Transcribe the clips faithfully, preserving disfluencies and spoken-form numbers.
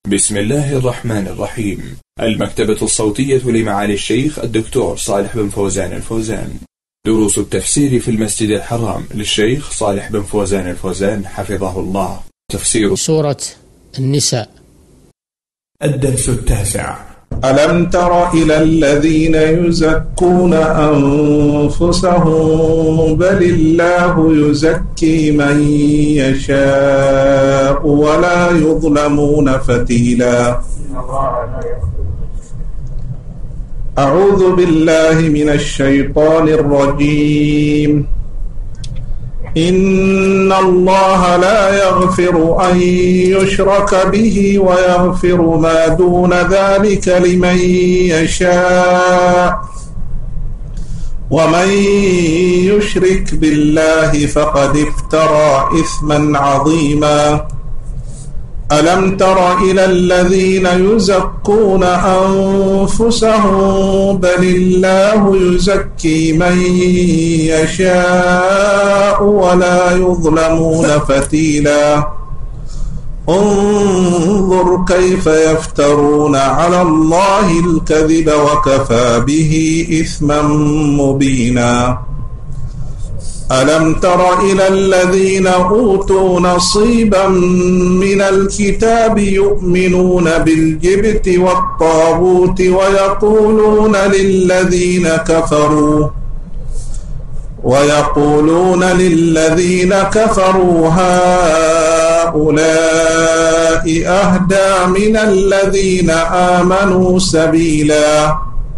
بسم الله الرحمن الرحيم. المكتبة الصوتية لمعالي الشيخ الدكتور صالح بن فوزان الفوزان. دروس التفسير في المسجد الحرام للشيخ صالح بن فوزان الفوزان حفظه الله. تفسير سورة النساء. الدرس التاسع. ألم تر إلى الذين يزكون أنفسهم بل الله يزكي من يشاء ولا يظلمون فتيلا. أعوذ بالله من الشيطان الرجيم. إن الله لا يغفر أن يشرك به ويغفر ما دون ذلك لمن يشاء ومن يشرك بالله فقد افترى إثما عظيما. ألم تر إلى الذين يزكون أنفسهم بل الله يزكي من يشاء ولا يظلمون فتيلا. انظر كيف يفترون على الله الكذب وكفى به إثما مبينا. ألم تر إلى الذين أوتوا نصيبا من الكتاب يؤمنون بالجبت والطاغوت ويقولون للذين كفروا ويقولون للذين كفروا هؤلاء أهدى من الذين آمنوا سبيلا.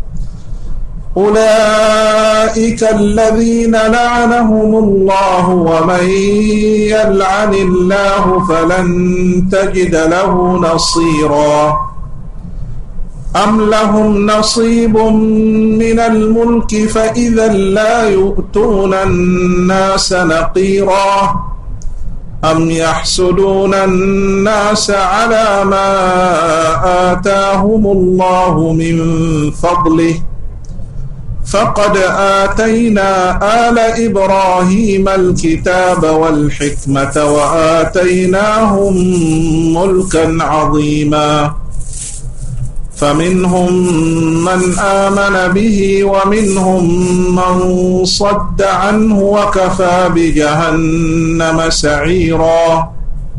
أولئك الذين لعنهم الله ومن يلعن الله فلن تجد له نصيرا. أم لهم نصيب من الملك فإذا لا يؤتون الناس نقيرا. أم يحسدون الناس على ما آتاهم الله من فضله فقد آتينا آل إبراهيم الكتاب والحكمة وآتيناهم ملكا عظيما. فمنهم من آمن به ومنهم من صد عنه وكفى بجهنم سعيرا.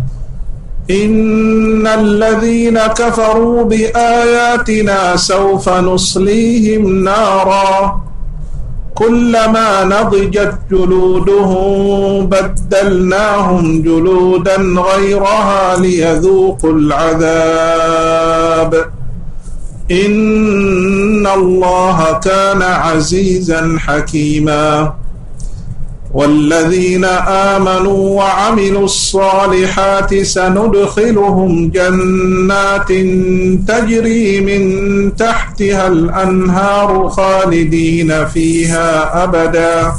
إن الذين كفروا بآياتنا سوف نصليهم نارا كلما نضجت جلودهم بدلناهم جلودا غيرها ليذوقوا العذاب إن الله كان عزيزا حكيما. والذين آمنوا وعملوا الصالحات سندخلهم جنات تجري من تحتها الأنهار خالدين فيها أبدا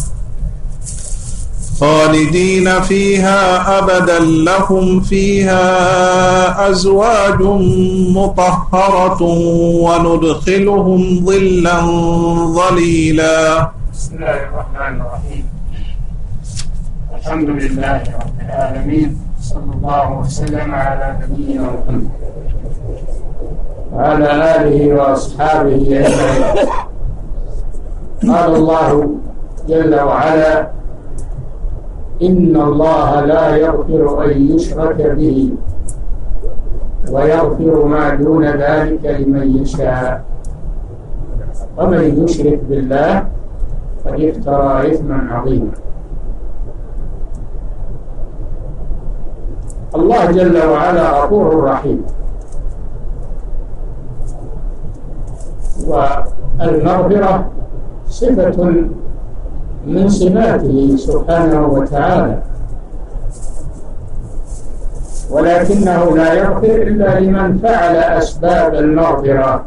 خالدين فيها أبدا لهم فيها أزواج مطهرة وندخلهم ظلا ظليلا. بسم الله الرحمن الرحيم. الحمد لله رب العالمين، صلى الله وسلم على نبينا محمد وعلى آله وأصحابه أجمعين. قال الله جل وعلا: إن الله لا يغفر أن يشرك به ويغفر ما دون ذلك لمن يشاء ومن يشرك بالله قد افترى إثما عظيما. الله جل وعلا غفور رحيم، والمغفرة صفة من صفاته سبحانه وتعالى، ولكنه لا يغفر إلا لمن فعل أسباب المغفرة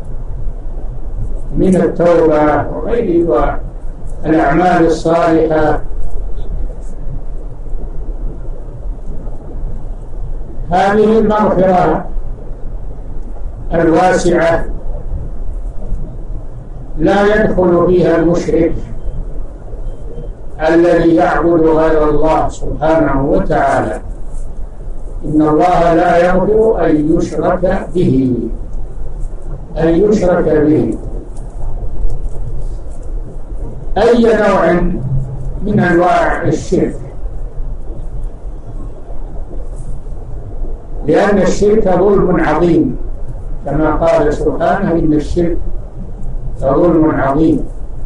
من التوبة وغيره والأعمال الصالحة. هذه المغفرة الواسعة لا يدخل فيها المشرك الذي يعبد غير الله سبحانه وتعالى، إن الله لا يغفر أن يشرك به، أن يشرك به أي نوع من أنواع الشرك، لأن الشرك ظلم عظيم كما قال سبحانه إن الشرك ظلم عظيم،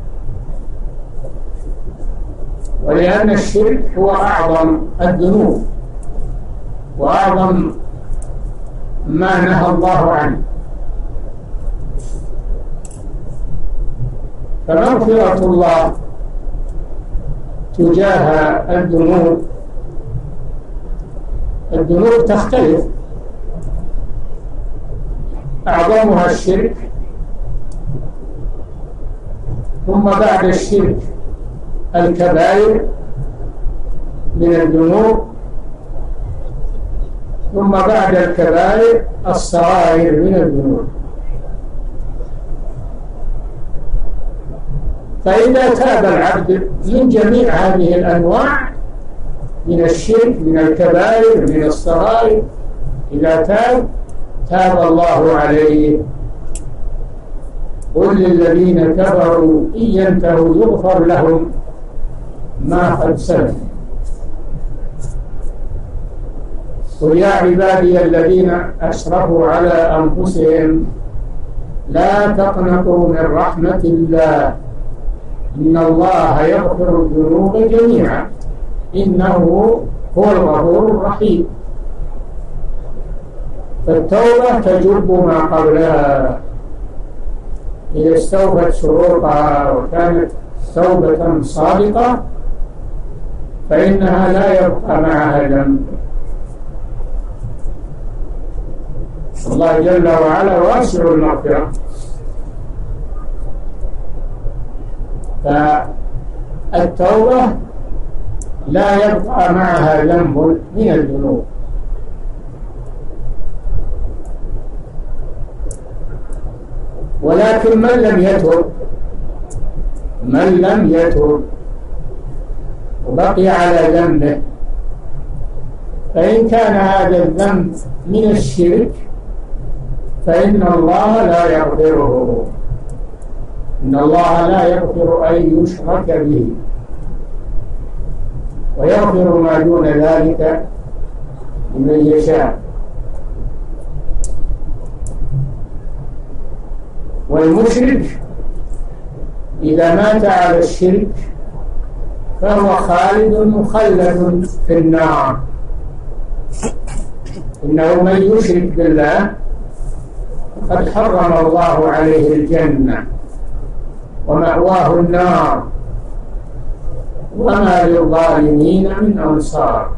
ولأن الشرك هو أعظم الذنوب وأعظم ما نهى الله عنه. فمغفرة الله تجاه الذنوب الذنوب تختلف، أعظمها الشرك، ثم بعد الشرك الكبائر من الذنوب، ثم بعد الكبائر الصغائر من الذنوب. فإذا تاب العبد من جميع هذه الأنواع من الشرك من الكبائر من الصغائر، إذا تاب تاب الله عليه. قل للذين كفروا إن ينتهوا يغفر لهم ما قد سلف. قل يا عبادي الذين أسرفوا على أنفسهم لا تقنطوا من رحمة الله إن الله يغفر الذنوب جميعا إنه هو الغفور الرحيم. فالتوبة تجب ما قبلها إذا استوفت شروطها وكانت توبة صادقة فإنها لا يبقى معها ذنب. الله جل وعلا واسع المغفرة، فالتوبة لا يبقى معها ذنب من الذنوب. ولكن من لم يتب من لم يتب وبقي على ذنبه، فإن كان هذا الذنب من الشرك فإن الله لا يغفره. إن الله لا يغفر أن يشرك به ويغفر ما دون ذلك لمن يشاء. والمشرك إذا مات على الشرك فهو خالد مخلد في النار. إنه من يشرك بالله قد حرم الله عليه الجنة ومأواه النار وما للظالمين من أنصار.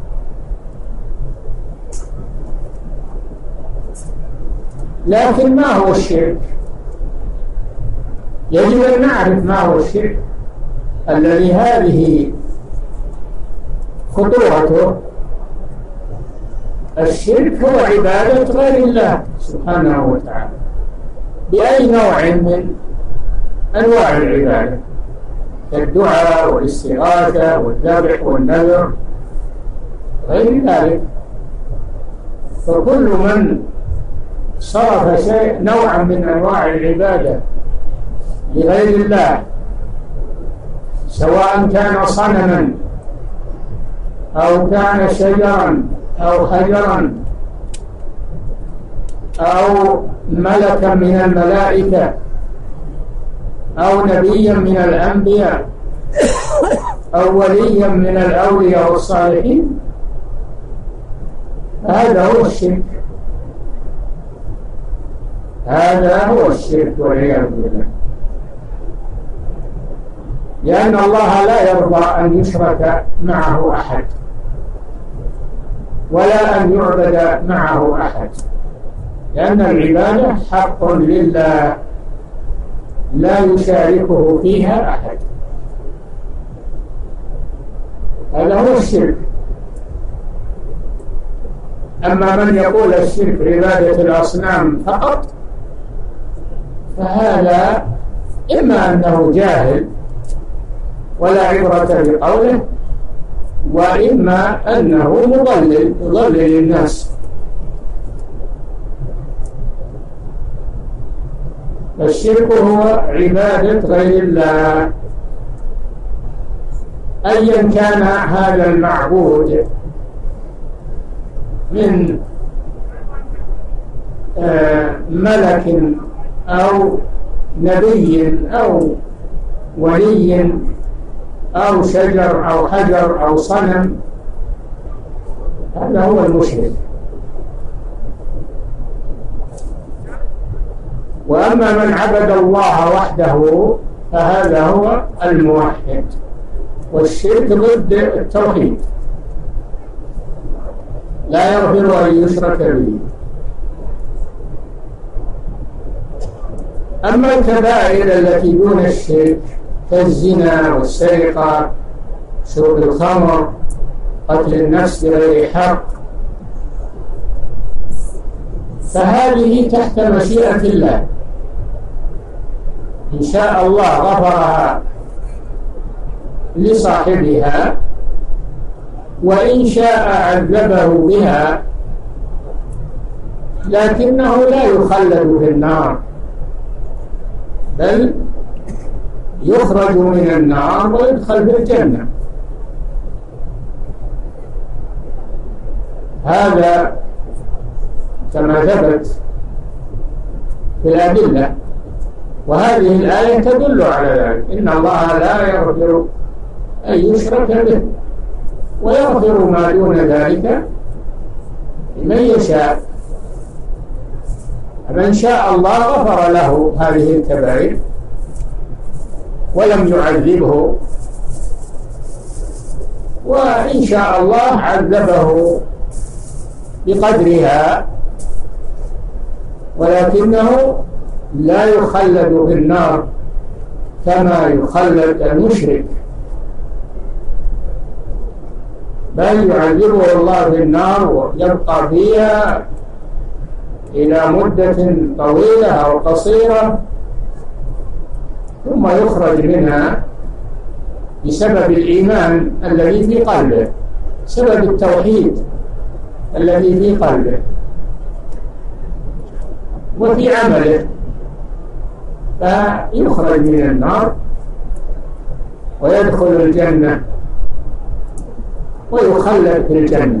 لكن ما هو الشرك؟ يجب أن نعرف ما هو الشرك الذي هذه خطورته. الشرك هو عبادة غير الله سبحانه وتعالى بأي نوع من أنواع العبادة، الدعاء والاستغاثة والذبح والنذر غير ذلك. فكل من صرف شيء نوعا من أنواع العبادة لغير الله سواء كان صنما أو كان شجرا أو حجرا أو ملكا من الملائكة أو نبيا من الأنبياء أو وليا من الأولياء والصالحين، هذا هو الشرك. هذا هو الشرك والعياذ بالله، لأن الله لا يرضى أن يشرك معه أحد ولا أن يعبد معه أحد، لأن العبادة حق لله لا يشاركه فيها أحد. هذا هو الشرك. أما من يقول الشرك عبادة الأصنام فقط فهذا إما أنه جاهل ولا عبرة بقوله، وإما أنه مضلل يضلل الناس. الشرك هو عبادة غير الله أيا كان هذا المعبود من ملك أو نبي أو ولي أو شجر أو حجر أو صنم، هذا هو المشرك. وأما من عبد الله وحده فهذا هو الموحد. والشرك ضد التوحيد، لا يغفر أن يشرك به. أما الكبائر التي دون الشرك كالزنا والسرقة، شرب الخمر، قتل النفس بغير حق، فهذه تحت مشيئة الله، إن شاء الله غفرها لصاحبها، وإن شاء عذبه بها، لكنه لا يخلد في النار، بل يخرج من النار ويدخل في الجنة. هذا كما ثبت في الأدلة، وهذه الآية تدل على ذلك. إن الله لا يغفر أن يشرك به ويغفر ما دون ذلك لمن يشاء. من شاء الله غفر له هذه الكبائر ولم يعذبه، وإن شاء الله عذبه بقدرها، ولكنه لا يخلد في النار كما يخلد المشرك، بل يعذبه الله في النار ويبقى فيها إلى مدة طويلة أو قصيرة، ثم يخرج منها بسبب الإيمان الذي في قلبه، سبب التوحيد الذي في قلبه وفي عمله، فيخرج من النار ويدخل الجنة ويخلد في الجنة.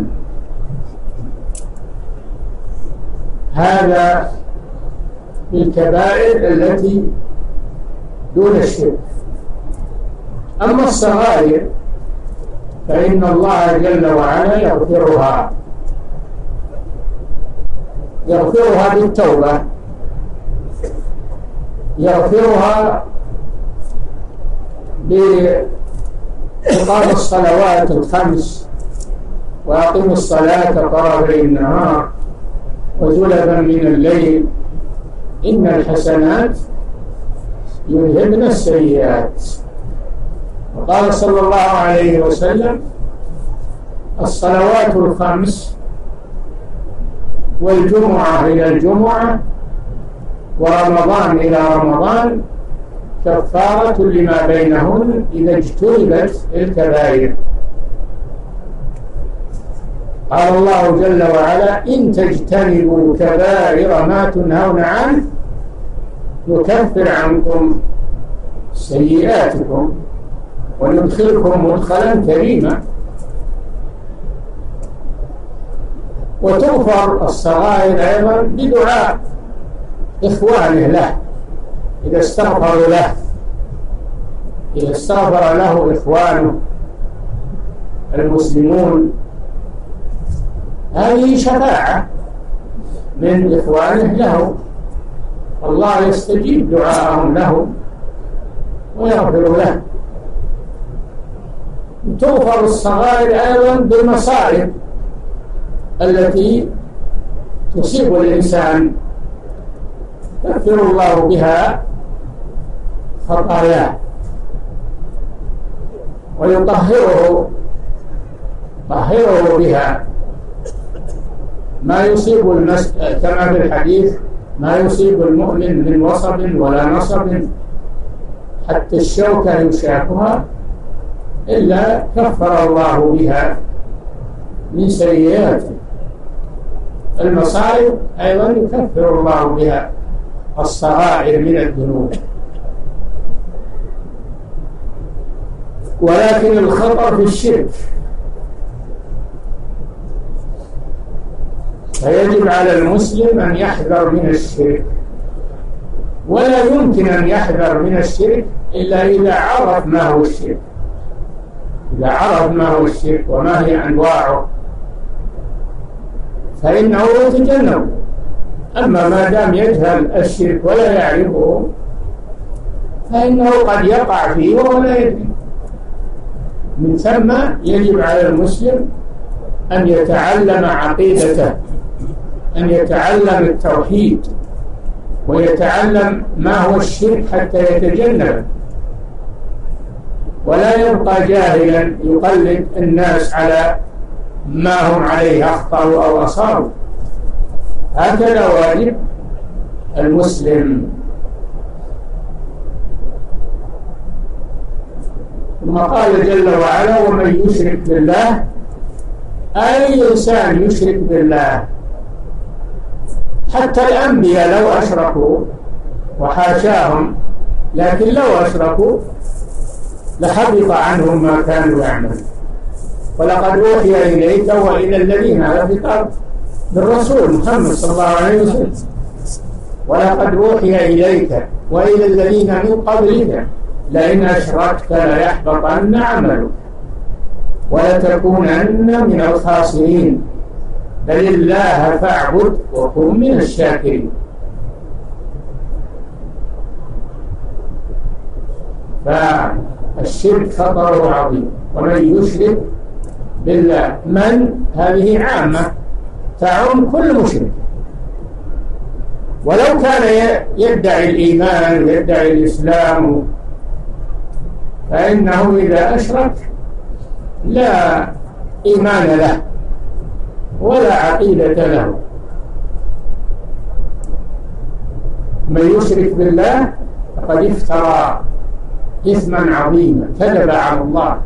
هذا بالكبائر التي دون الشرك. أما الصغائر فإن الله جل وعلا يغفرها يغفرها بالتوبة، يغفرها بإقام الصلوات الخمس، وأقم الصلاة طرفي النهار وزلفا من الليل، إن الحسنات يذهبن السيئات. وقال صلى الله عليه وسلم: الصلوات الخمس والجمعة إلى الجمعة ورمضان إلى رمضان كفارة لما بينهن إذا اجتنبت الكبائر. قال الله جل وعلا: إن تجتنبوا كبائر ما تنهون عنه نكفر عنكم سيئاتكم وندخلكم مدخلا كريما. وتغفر الصغائر أيضا بدعاء إخوانه له إذا استغفروا له، إذا استغفر له إخوانه المسلمون، هذه شفاعة من إخوانه له، الله يستجيب دعاءهم له ويغفر له. تغفر الصغائر أيضا بالمصائب التي تصيب الإنسان، يغفر الله بها خطاياه ويطهره طهره بها. ما يصيب المس... كما في الحديث: ما يصيب المؤمن من وصب ولا نصب حتى الشوكة يشاكها إلا كفر الله بها من سيئاته. المصائب أيضا يكفر الله بها الصغائر من الذنوب. ولكن الخطر في الشرك، فيجب على المسلم أن يحذر من الشرك، ولا يمكن أن يحذر من الشرك إلا إذا عرف ما هو الشرك، إذا عرف ما هو الشرك وما هي أنواعه فإنه يتجنب. أما ما دام يجهل الشرك ولا يعرفه فإنه قد يقع فيه وهو لا يدري. من ثم يجب على المسلم أن يتعلم عقيدته، أن يتعلم التوحيد ويتعلم ما هو الشرك حتى يتجنب، ولا يبقى جاهلا يقلد الناس على ما هم عليه أخطأوا أو أصابوا. هكذا واجب المسلم. ثم قال جل وعلا: ومن يشرك بالله، أي إنسان يشرك بالله، حتى الأنبياء لو أشركوا وحاشاهم، لكن لو أشركوا لحبط عنهم ما كانوا يعملون. ولقد أوحي إليك وإلى الذين على خطاب بالرسول محمد صلى الله عليه وسلم، ولقد أوحي إليك وإلى الذين من قبلك لئن أشركت ليحبطن عملك ولتكونن من الخاسرين بل الله فاعبد وكن من الشاكرين. فالشرك خطره عظيم. ومن يشرك بالله، من هذه عامة تعم كل مشرك، ولو كان يدعي الإيمان ويدعي الإسلام فإنه إذا أشرك لا إيمان له ولا عقيدة له. من يشرك بالله فقد افترى إثما عظيما، كذب على الله.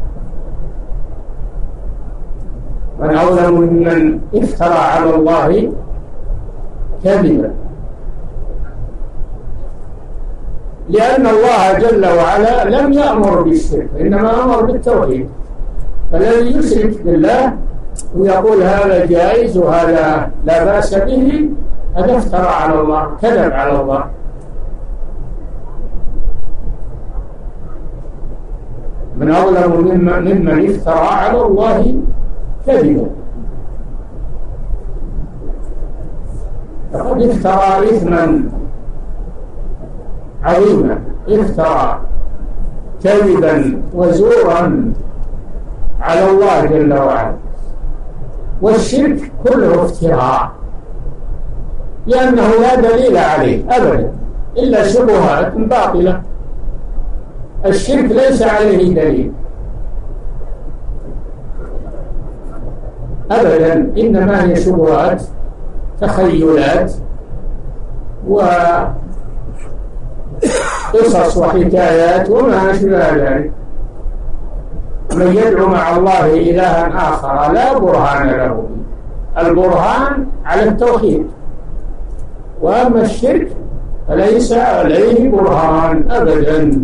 من أظلم ممن افترى على الله كذبا، لأن الله جل وعلا لم يأمر بالشرك، إنما أمر بالتوحيد. فالذي يشرك بالله ويقول هذا جائز وهذا لا بأس به، هذا افترى على الله، كذب على الله. من أظلم ممن افترى على الله كذبا، فقد افترى إثما عظيما، افترى كذبا وزورا على الله جل وعلا. والشرك كله افتراء، لأنه لا دليل عليه أبدا إلا شبهات باطلة. الشرك ليس عليه دليل أبدا، إنما هي شبهات، تخيلات وقصص وحكايات وما أشبه ذلك. من يدعو مع الله إلها آخر لا برهان له، البرهان على التوحيد، وأما الشرك فليس عليه برهان أبدا.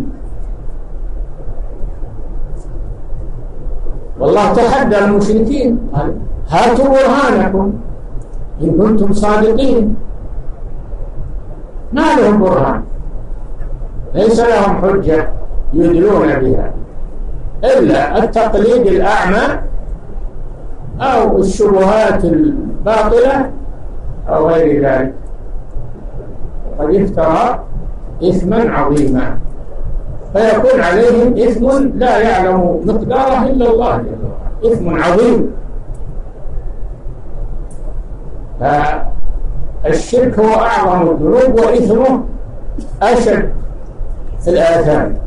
والله تحدى المشركين قال: هاتوا برهانكم إن كنتم صادقين. ما لهم برهان، ليس لهم حجة يدلون بها إلا التقليد الأعمى أو الشبهات الباطلة أو غير ذلك. قد افترى إثما عظيما، فيكون عليهم إثم لا يعلم مقداره إلا الله، إثم عظيم. فالشرك هو أعظم الذنوب وإثمه أشد في الآثام،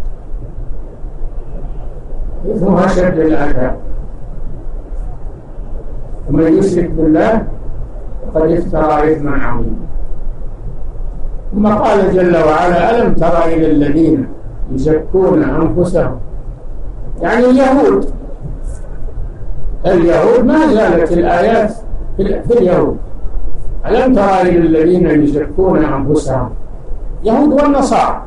إثمه أشد الآثام. ومن يشرك بالله فقد افترى إثما عظيما. ثم قال جل وعلا: ألم تر إلى الذين يزكون أنفسهم يعني اليهود اليهود ما زالت الآيات في اليهود. ألم ترى إلى الذين يزكون أنفسهم، يهود والنصارى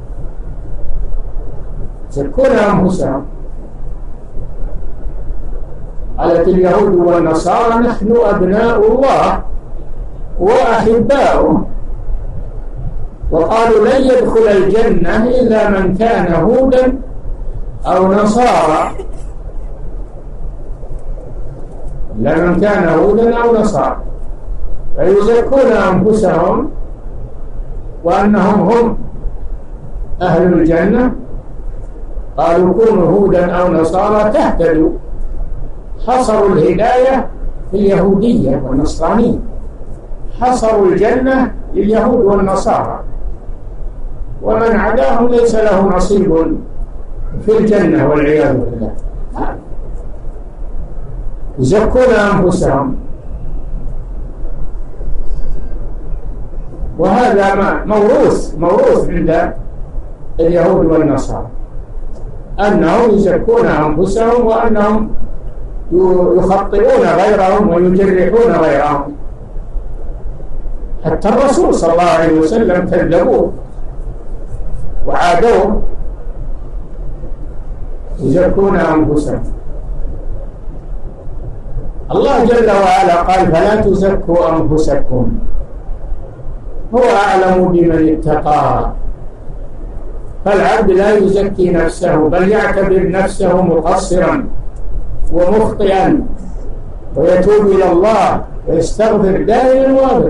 يزكون أنفسهم. قالت اليهود والنصارى نحن أبناء الله وأحباؤه، وقالوا لن يدخل الجنة إلا من كان هودا أو نصارى، إلا من كان هودا أو نصارى، فيزكون أنفسهم وأنهم هم أهل الجنة. قالوا كونوا هودا أو نصارى تهتدوا. حصروا الهداية في اليهودية والنصرانية، حصروا الجنة لليهود والنصارى، ومن عداهم ليس له نصيب في الجنة والعياذ بالله. يزكون أنفسهم، وهذا موروث موروث عند اليهود والنصارى أنهم يزكون أنفسهم وأنهم يخطئون غيرهم ويجرحون غيرهم. حتى الرسول صلى الله عليه وسلم كذبوه وعادوه. يزكون أنفسهم. الله جل وعلا قال فلا تزكوا أنفسكم هو أعلم بمن اتقى. فالعبد لا يزكي نفسه، بل يعتبر نفسه مقصرا ومخطئا ويتوب إلى الله ويستغفر دائما وابدا،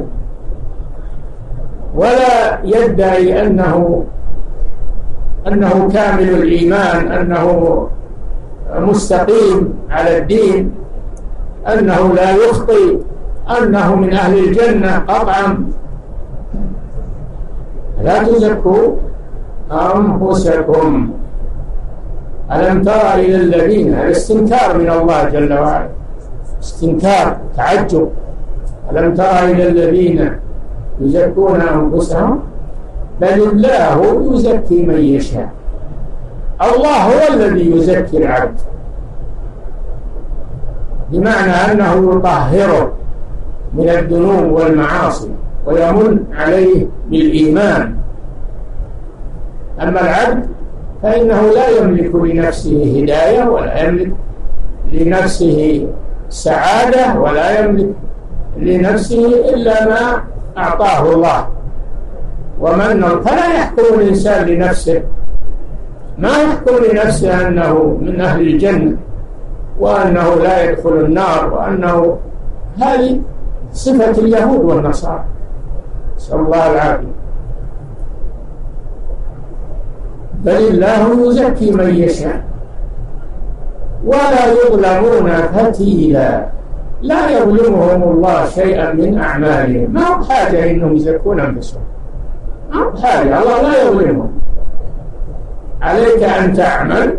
ولا يدعي أنه أنه كامل الإيمان، أنه مستقيم على الدين، أنه لا يخطئ، أنه من أهل الجنة قطعا. لا تزكوا أنفسكم. ألم ترى إلى الذين، الاستنكار من الله جل وعلا، استنكار تعجب. ألم ترى إلى الذين يزكون أنفسهم بل الله يزكي من يشاء. الله هو الذي يزكي العبد، بمعنى أنه يطهره من الذنوب والمعاصي ويمن عليه بالإيمان. أما العبد فإنه لا يملك لنفسه هداية، ولا يملك لنفسه سعادة، ولا يملك لنفسه إلا ما أعطاه الله. ومن فلا يحكم الإنسان لنفسه، ما يحكم لنفسه أنه من أهل الجنة وأنه لا يدخل النار، وأنه هذه صفة اليهود والنصارى، نسأل الله العافية. بل الله يزكي من يشاء ولا يظلمون فتيلا. لا يظلمهم الله شيئا من أعمالهم، ما هو بحاجة إنهم يزكون أنفسهم، ما هو بحاجة، الله لا يظلمهم. عليك أن تعمل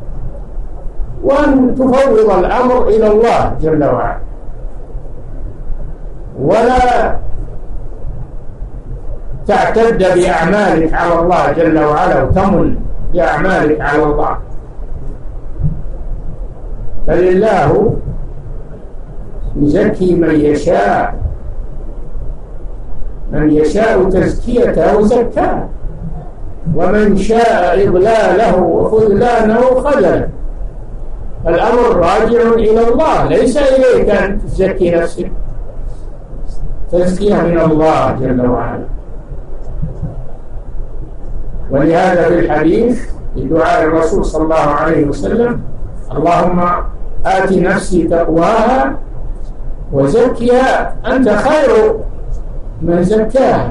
وأن تفوض الأمر إلى الله جل وعلا، ولا تعتد بأعمالك على الله جل وعلا وتمن بأعمالك على الله. بل الله يزكي من يشاء، من يشاء تزكيته زكاه، ومن شاء إضلاله وخذلانه خذله. الأمر راجع إلى الله، ليس إليك أن تزكي نفسك، تزكية من الله جل وعلا. ولهذا في الحديث بدعاء الرسول صلى الله عليه وسلم اللهم آت نفسي تقواها وزكها أنت خير من زكاها.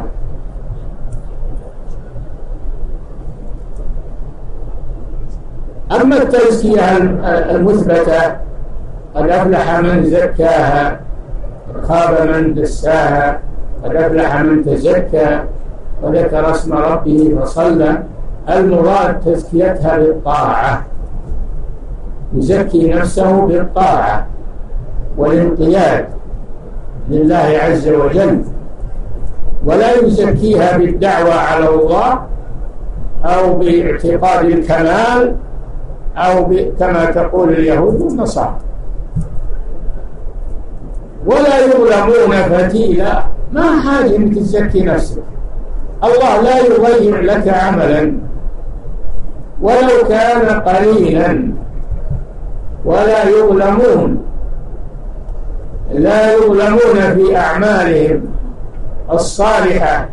أما التزكية المثبتة قد أفلح من زكاها خاب من دساها، قد أفلح من تزكى وذكر اسم ربه فصلى. المراد تزكيتها بالطاعة، يزكي نفسه بالطاعة والانقياد لله عز وجل، ولا يزكيها بالدعوة على الله أو باعتقاد الكمال أو كما تقول اليهود والنصارى، ولا يظلمون فتيلا. ما حاجة أن تزكي نفسك، الله لا يضيع لك عملا ولو كان قليلا، ولا يظلمون لا يظلمون في أعمالهم الصالحة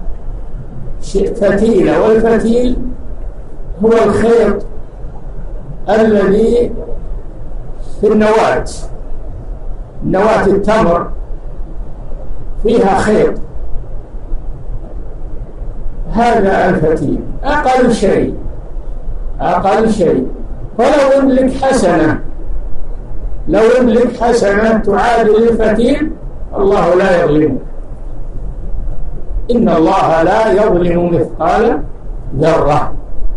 فتيلا. والفتيل هو الخيط الذي في النواة، نواة التمر فيها خيط، هذا الفتيل أقل شيء أقل شيء. فلو يملك حسنة لو يملك حسنة تعادل الفتيل، الله لا يظلمه. إن الله لا يظلم مثقال ذرة.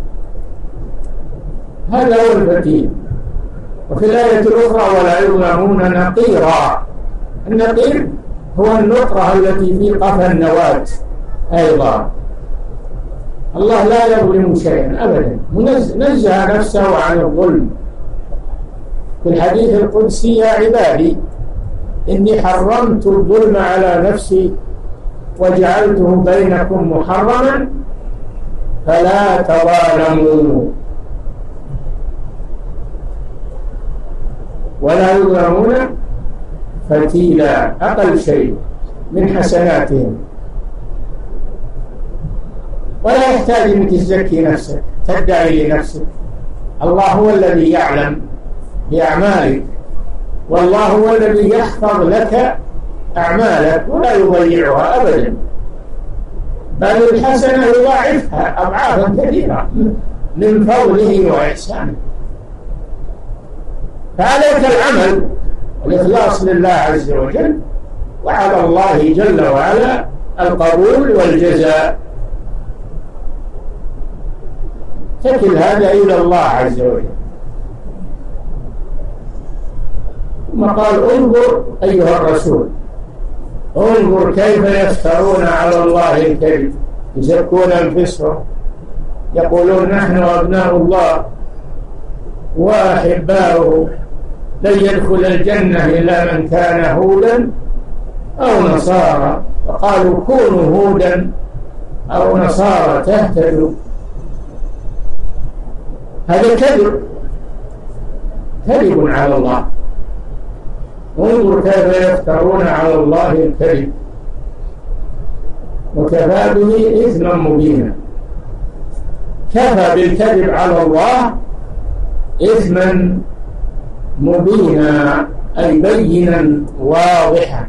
هذا هو الفتيل. وفي الآية الأخرى ولا يظلمون نقيرا. النقير هو النقرة التي في قفا النواة أيضا. الله لا يظلم شيئا أبدا، نزه نفسه عن الظلم. في الحديث القدسي يا عبادي إني حرمت الظلم على نفسي وجعلته بينكم محرما فلا تظالموا. ولا يظلمون فتيلا، أقل شيء من حسناتهم. ولا يحتاج أن تزكي نفسك تدعي لنفسك، الله هو الذي يعلم بأعمالك، والله هو الذي يحفظ لك أعمالك ولا يضيعها أبدا، بل الحسنة يضاعفها أضعافا كثيرة من فضله وإحسانه. فعليك العمل والإخلاص لله عز وجل، وعلى الله جل وعلا القبول والجزاء. تكل هذا إلى الله عز وجل. ثم قال انظر أيها الرسول، انظر كيف يفترون على الله الكذب، يزكون أنفسهم، يقولون نحن أبناء الله وأحباؤه، لن يدخل الجنة إلا من كان هودا أو نصارى، وقالوا كونوا هودا أو نصارى تهتدوا. هذا كذب كذب على الله. انظر كيف يفترون على الله الكذب وكفى به إثما مبينا. كفى بالكذب على الله إثما مبينا، أي بينا واضحا.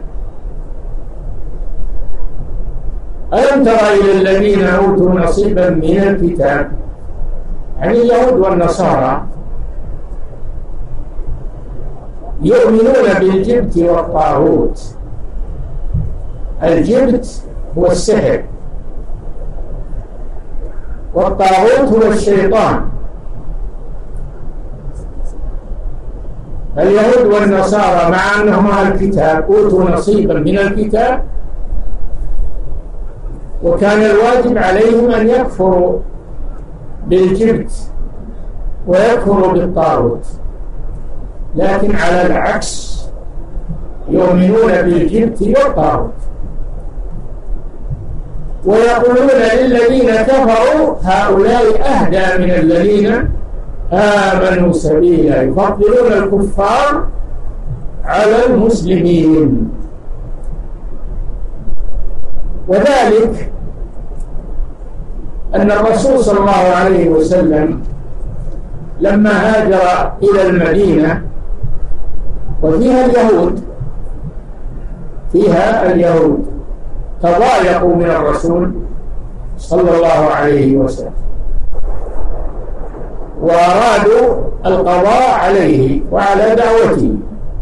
ألم تر إلى الذين أوتوا نصيبا من الكتاب، يعني اليهود والنصارى، يؤمنون بالجبت والطاغوت. الجبت هو السحر، والطاغوت هو الشيطان. اليهود والنصارى مع أنهم أهل الكتاب أوتوا نصيبا من الكتاب، وكان الواجب عليهم أن يكفروا بالجبت ويكفروا بالطاغوت، لكن على العكس يؤمنون بالجبت والطاغوت، ويقولون للذين كفروا هؤلاء أهدى من الذين آمنوا سبيلا، يفضلون الكفار على المسلمين. وذلك أن الرسول صلى الله عليه وسلم لما هاجر إلى المدينة، وفيها اليهود فيها اليهود تضايقوا من الرسول صلى الله عليه وسلم، وأرادوا القضاء عليه وعلى دعوته،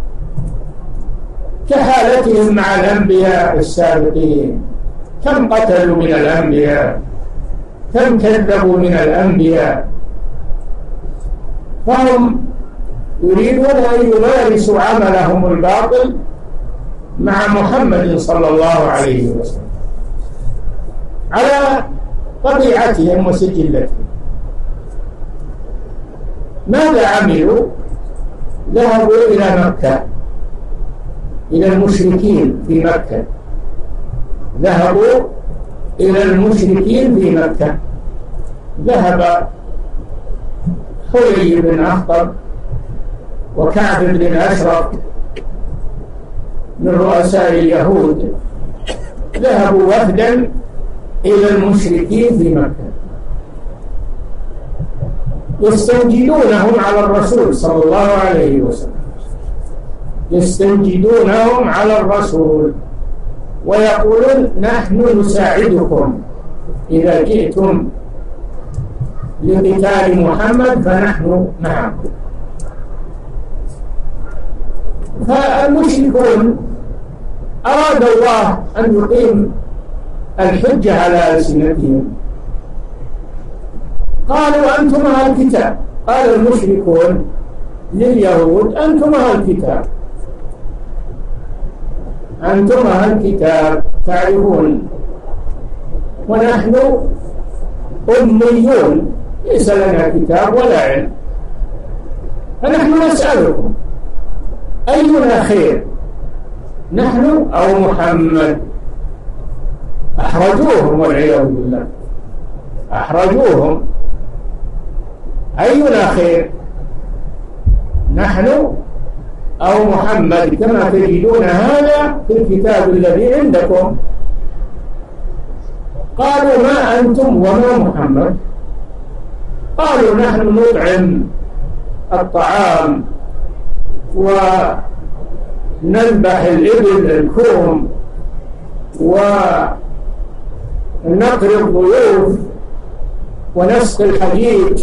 كحالتهم مع الأنبياء السابقين. كم قتلوا من الأنبياء، كم كذبوا من الأنبياء، فهم يريدون أن يمارسوا عملهم الباطل مع محمد صلى الله عليه وسلم على طبيعتهم وسجلتهم. ماذا عملوا؟ ذهبوا إلى مكة، إلى المشركين في مكة، ذهبوا إلى المشركين في مكة. ذهب حيي بن أخطب وكعب بن أشرف من رؤساء اليهود، ذهبوا وفدا إلى المشركين في مكة يستنجدونهم على الرسول صلى الله عليه وسلم، يستنجدونهم على الرسول ويقولون نحن نساعدكم إذا جئتم لقتال محمد فنحن معكم. فالمشركون أراد الله أن يقيم الحجة على ألسنتهم، قالوا أنتم أهل الكتاب. قال المشركون لليهود أنتم أهل الكتاب، أنتم أهل الكتاب تعرفون، ونحن أميون ليس لنا كتاب ولا علم، فنحن نسألكم أينا خير، نحن أو محمد؟ أحرجوهم والعياذ بالله، أحرجوهم. أينا خير، نحن أو محمد؟ كما تجدون هذا في الكتاب الذي عندكم. قالوا ما أنتم وما محمد؟ قالوا نحن نطعم الطعام ونذبح الإبل الكوم ونقر الضيوف ونسقي الحديد،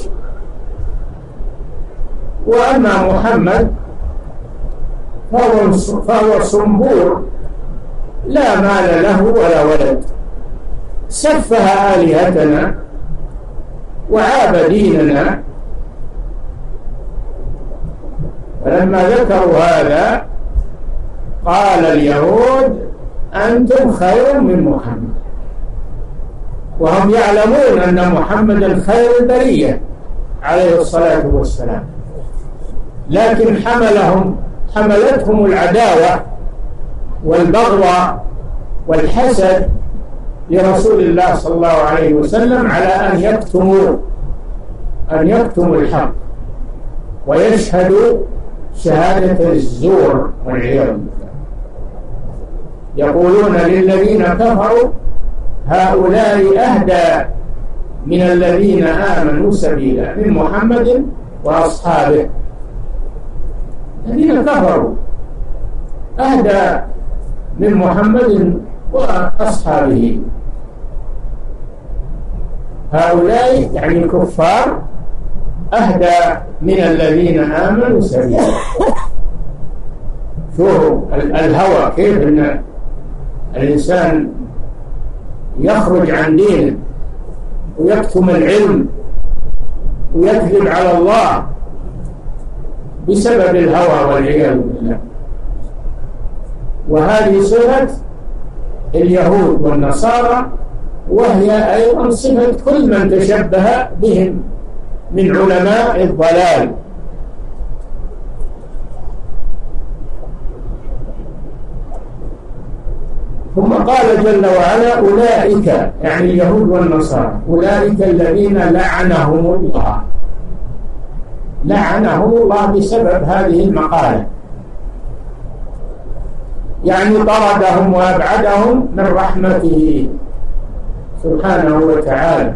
وأما محمد فهو فهو صنبور لا مال له ولا ولد، سفه آلهتنا وعاب ديننا. فلما ذكروا هذا قال اليهود أنتم خير من محمد، وهم يعلمون أن محمدا خير البرية عليه الصلاة والسلام، لكن حملهم حملتهم العداوة والبغضاء والحسد لرسول الله صلى الله عليه وسلم على أن يكتموا أن يكتموا الحق ويشهدوا شهادة الزور والعياذ بالله. يقولون للذين كفروا هؤلاء أهدى من الذين آمنوا سبيلا، من محمد وأصحابه. الذين كفروا أهدى من محمد وأصحابه، هؤلاء يعني الكفار أهدى من الذين آمنوا سبيلا. شوفوا الهوى كيف أن الإنسان يخرج عن دينه ويكتم العلم ويكذب على الله بسبب الهوى والعياذ بالله. وهذه صفة اليهود والنصارى، وهي أيضا صفة كل من تشبه بهم من علماء الضلال. ثم قال جل وعلا أولئك، يعني اليهود والنصارى، أولئك الذين لعنهم الله، لعنهم الله بسبب هذه المقالة، يعني طردهم وأبعدهم من رحمته سبحانه وتعالى.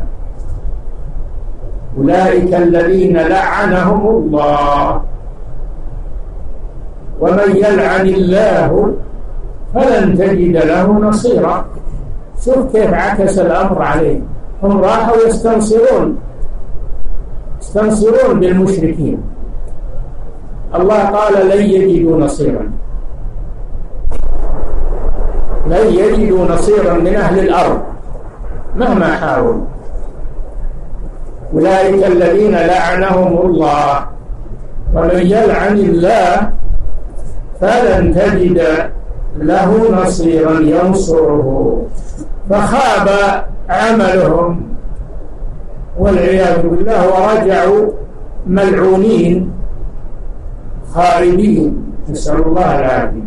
أولئك الذين لعنهم الله، ومن يلعن الله فلن تجد له نصيرا. شوف كيف عكس الأمر عليه، هم راحوا يستنصرون يستنصرون بالمشركين، الله قال لن يجدوا نصيرا، لن يجدوا نصيرا من أهل الأرض مهما حاولوا. أولئك الذين لعنهم الله، ومن يلعن الله فلن تجد له نصيرا ينصره، فخاب عملهم والعياذ بالله ورجعوا ملعونين خاربين، نسأل الله العافية.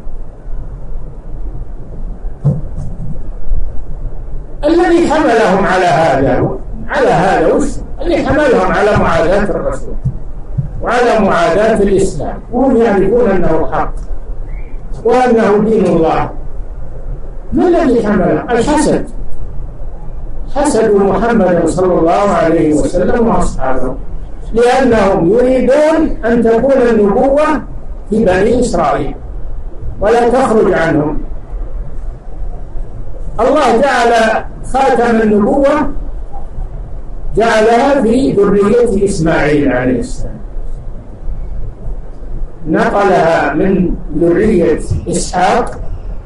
الذي حملهم على هذا على هذا وش اللي حملهم على معاداة الرسول وعلى معاداة الإسلام، وهم يعرفون أنه حق وأنه دين الله؟ ما الذي حملهم؟ الحسد، حسدوا محمد صلى الله عليه وسلم وأصحابه، لأنهم يريدون أن تكون النبوة في بني إسرائيل ولا تخرج عنهم. الله جعل خاتم النبوة جعلها في ذرية إسماعيل عليه السلام، نقلها من ذرية إسحاق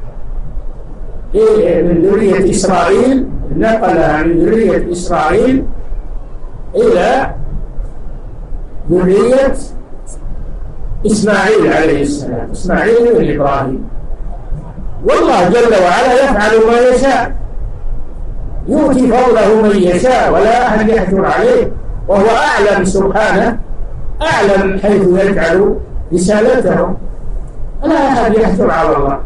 من ذرية إسرائيل، نقلها من ذرية إسرائيل إلى ذرية إسماعيل عليه السلام، إسماعيل بن إبراهيم. والله جل وعلا يفعل ما يشاء، يؤتي فضله من يشاء ولا أحد يحجر عليه، وهو أعلم سبحانه، أعلم حيث يجعل رسالته، لا أحد يحجر على الله.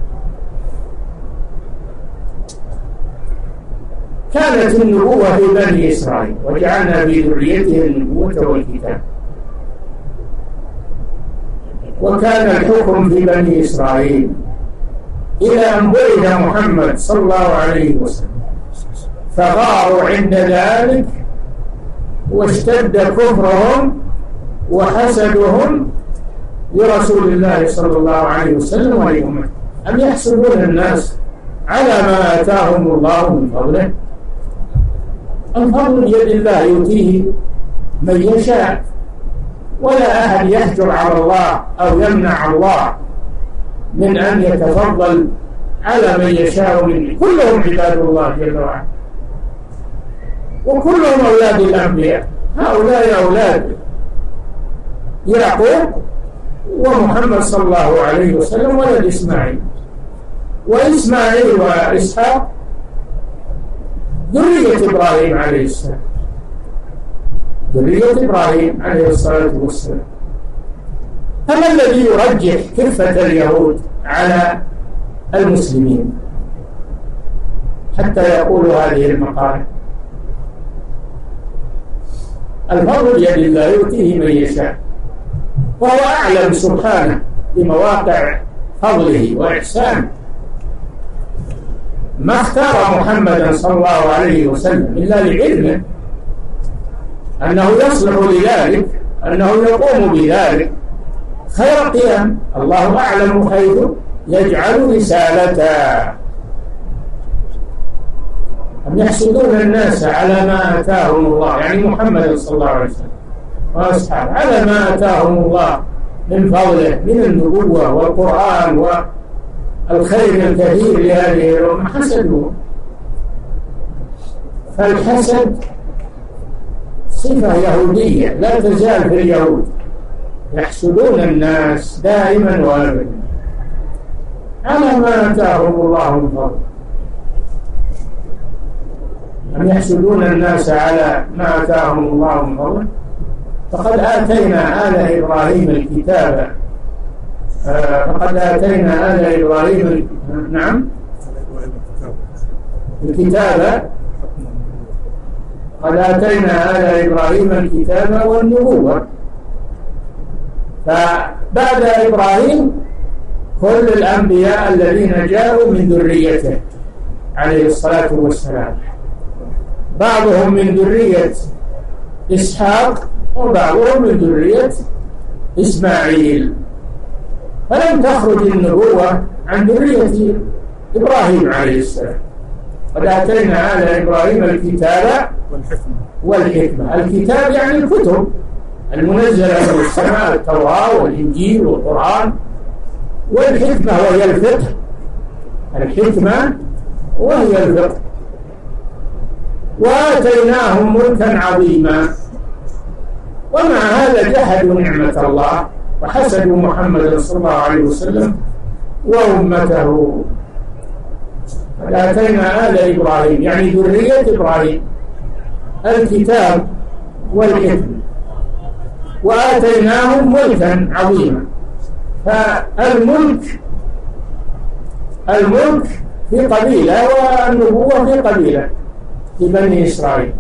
كانت النبوة في بني إسرائيل وجعلنا في ذريته النبوة والكتاب، وكان الحكم في بني إسرائيل إلى أن بعث محمد صلى الله عليه وسلم، فغاروا عند ذلك واشتد كفرهم وحسدهم لرسول الله صلى الله عليه وسلم ولأمته. أم يحسدون الناس على ما آتاهم الله من فضله؟ الفضل بيد الله يؤتيه من يشاء، ولا أحد يحجر على الله أو يمنع الله من أن يتفضل على من يشاء منه. كلهم عباد الله جل وعلا، وكلهم أولاد الأنبياء. هؤلاء أولاد يعقوب ومحمد صلى الله عليه وسلم ولد إسماعيل، وإسماعيل وإسحاق ذرية إبراهيم عليه السلام، ذرية إبراهيم عليه الصلاة والسلام. فما الذي يرجح كفة اليهود على المسلمين حتى يقولوا هذه المقالة؟ الفضل بيد الله يؤتيه من يشاء، وهو أعلم سبحانه بمواقع فضله وإحسانه. ما اختار محمدا صلى الله عليه وسلم إلا لعلمه أنه يصلح لذلك، أنه يقوم بذلك خير قيام. الله أعلم حيث يجعل رسالته. أم يحسدون الناس على ما آتاهم الله، يعني محمد صلى الله عليه وسلم وأصحابه، على ما آتاهم الله من فضله من النبوة والقرآن والخير الكثير لهذه الأمة، حسدوا. فالحسد صفة يهودية لا تزال في اليهود، يحسدون الناس دائما وابدا على ما آتاهم الله من فضله. أم يحسدون الناس على ما آتاهم الله من فضله؟ فقد آتينا آل إبراهيم الكتاب آه فقد آتينا آل إبراهيم نعم الكتاب قد آتينا آل إبراهيم الكتاب والنبوة. فبعد إبراهيم كل الأنبياء الذين جاءوا من ذريته عليه الصلاة والسلام، بعضهم من ذرية إسحاق وبعضهم من ذرية إسماعيل، فلم تخرج النبوة عن ذرية إبراهيم عليه السلام. قد آتينا آل إبراهيم الكتاب والحكمة. والحكمة الكتاب يعني الكتب المنزلة من السماء، التوراة والإنجيل والقرآن، والحكمة وهي الفقه، الحكمة وهي الفقه. وآتيناهم ملكا عظيما، ومع هذا جحدوا نعمة الله وحسدوا محمد صلى الله عليه وسلم وأمته. آتينا آل إبراهيم يعني ذرية إبراهيم الكتاب والحكمة. وآتيناهم ملكا عظيما. فالملك الملك في قبيلة والنبوة في قبيلة في بني إسرائيل.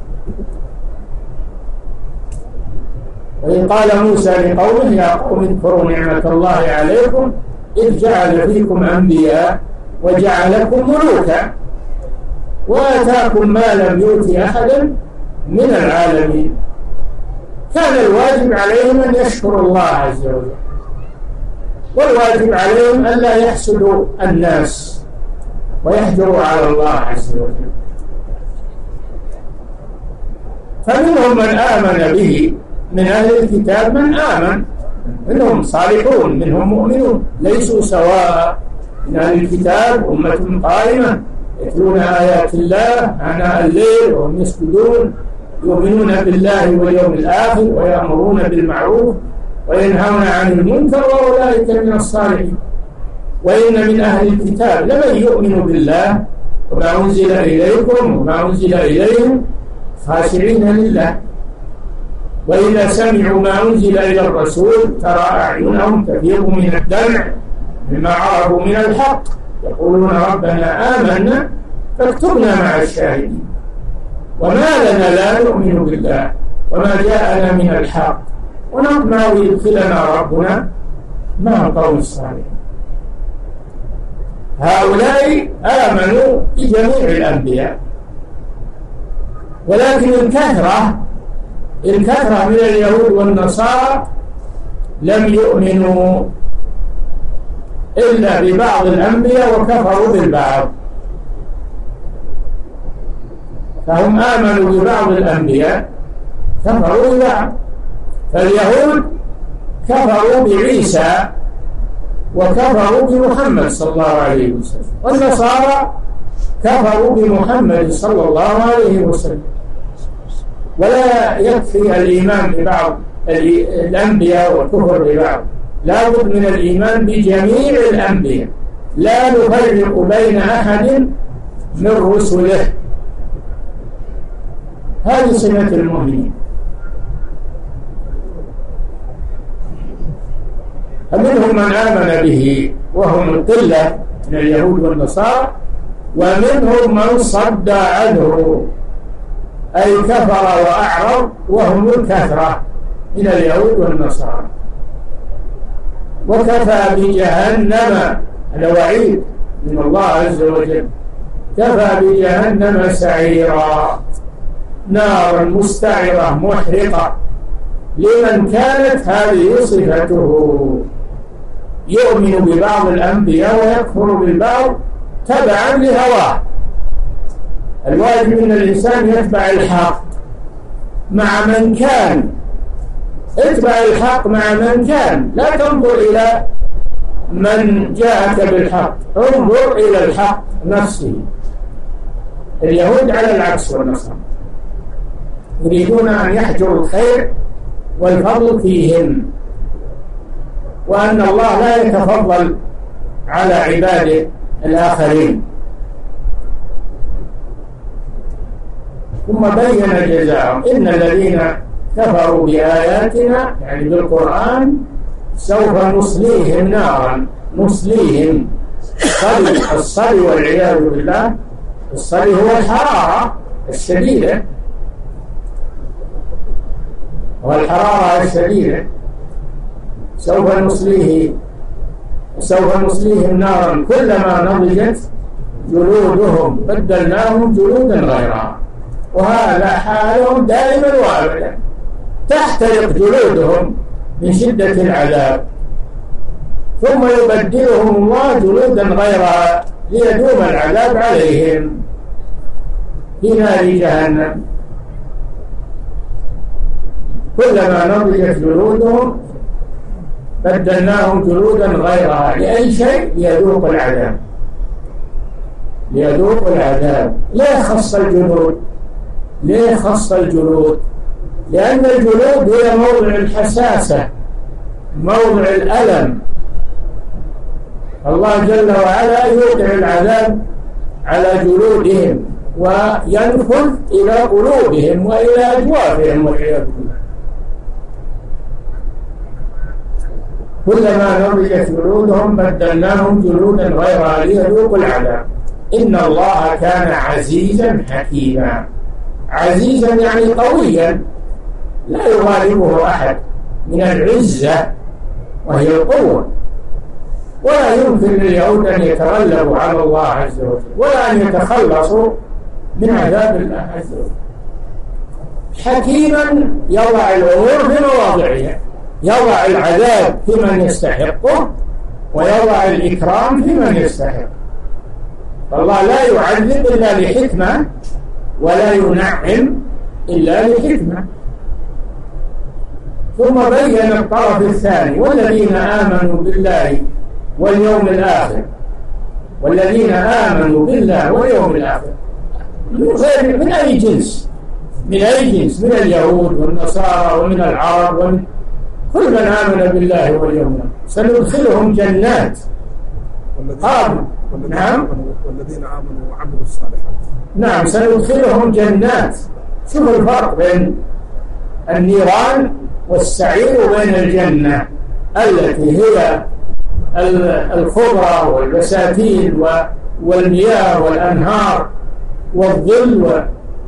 وإن قال موسى لقومه يا قوم اذكروا نعمة الله عليكم إذ جعل فيكم أنبياء وجعلكم ملوكا وآتاكم ما لم يؤت أحدا من العالمين. كان الواجب عليهم أن يشكروا الله عز وجل، والواجب عليهم أن لا يحسدوا الناس ويحجروا على الله عز وجل. فمنهم من آمن به من أهل الكتاب، من آمن منهم صالحون منهم مؤمنون، ليسوا سواء. من أهل الكتاب أمة قائمة يتلون آيات الله آناء الليل وهم يسجدون يؤمنون بالله واليوم الآخر ويأمرون بالمعروف وينهون عن المنكر وأولئك من الصالحين. وإن من أهل الكتاب لمن يؤمن بالله وما أنزل إليكم وما أنزل إليهم خاشعين لله، وإذا سمعوا ما أنزل إلى الرسول ترى أعينهم تفيض من الدمع مما عرفوا من الحق يقولون ربنا آمنا فاكتبنا مع الشاهدين. وما لنا لا نؤمن بالله وما جاءنا من الحق ونطمع يدخلنا ربنا مع القوم الصالحين. هؤلاء آمنوا بجميع الأنبياء، ولكن الكثرة الكثرة من اليهود والنصارى لم يؤمنوا إلا ببعض الأنبياء وكفروا بالبعض. فهم آمنوا ببعض الأنبياء كفروا ببعض. فاليهود كفروا بعيسى وكفروا بمحمد صلى الله عليه وسلم، والنصارى كفروا بمحمد صلى الله عليه وسلم. ولا يكفي الإيمان ببعض الأنبياء والكفر ببعض، لا بد من الإيمان بجميع الأنبياء، لا نفرق بين أحد من رسله. هذه صفة المؤمنين. فمنهم من آمن به وهم القلة من اليهود والنصارى، ومنهم من صد عنه أي كفر وأعرض وهم الكثرة من اليهود والنصارى. وكفى بجهنم، هذا وعيد من الله عز وجل، كفى بجهنم سعيرا، نار مستعرة محرقة لمن كانت هذه صفته، يؤمن ببعض الأنبياء ويكفر بالبعض تبعا لهواه. الواجب أن الإنسان يتبع الحق مع من كان، اتبع الحق مع من كان، لا تنظر إلى من جاءك بالحق، انظر إلى الحق نفسه. اليهود على العكس والنصارى يريدون أن يحجروا الخير والفضل فيهم، وأن الله لا يتفضل على عباده الآخرين. ثم بين جزاءهم إن الذين كفروا بآياتنا يعني بالقرآن سوف نصليهم نارا، نصليهم الصلي الصلي والعياذ بالله. الصلي هو الحرارة الشديدة، والحرارة الشديدة. سوف نصليه سوف نصليهم نارا كلما نضجت جلودهم بدلناهم جلودا غيرها، وهذا حالهم دائما وابدا، تحترق جلودهم من شدة العذاب، ثم يبدلهم الله جلودا غيرها ليدوم العذاب عليهم في نار جهنم. كلما نضجت جلودهم بدلناهم جلودا غيرها لأي شيء؟ ليذوقوا العذاب، ليذوقوا العذاب. ليه خص الجلود؟ ليه خص الجلود؟ لأن الجلود هي موضع الحساسة، موضع الألم. الله جل وعلا يوقع العذاب على جلودهم وينفذ إلى قلوبهم وإلى أجوافهم والعياذ بالله. كلما نضجت جلودهم بدلناهم جلودا غيرها ليذوقوا العذاب إن الله كان عزيزا حكيما. عزيزا يعني قويا لا يغالبه أحد من العزة وهي القوة، ولا يمكن لليهود أن يتغلبوا على الله عز وجل ولا أن يتخلصوا من عذاب الله عز وجل. حكيما يضع الأمور في مواضعها، يضع العذاب في من يستحقه ويضع الإكرام في من يستحق. فالله لا يعذب إلا لحكمة ولا ينعم إلا لحكمة. ثم بين الطرف الثاني والذين آمنوا بالله واليوم الآخر، والذين آمنوا بالله واليوم الآخر من غير من أي جنس، من أي جنس، من اليهود والنصارى ومن العرب ومن كل من آمن بالله واليوم الآخر سندخلهم جنات. آمن نعم والذين آمنوا وعملوا الصالحات نعم سندخلهم جنات. شوف الفرق بين النيران والسعير وبين الجنة التي هي الخضرة والبساتين والمياه والأنهار والظل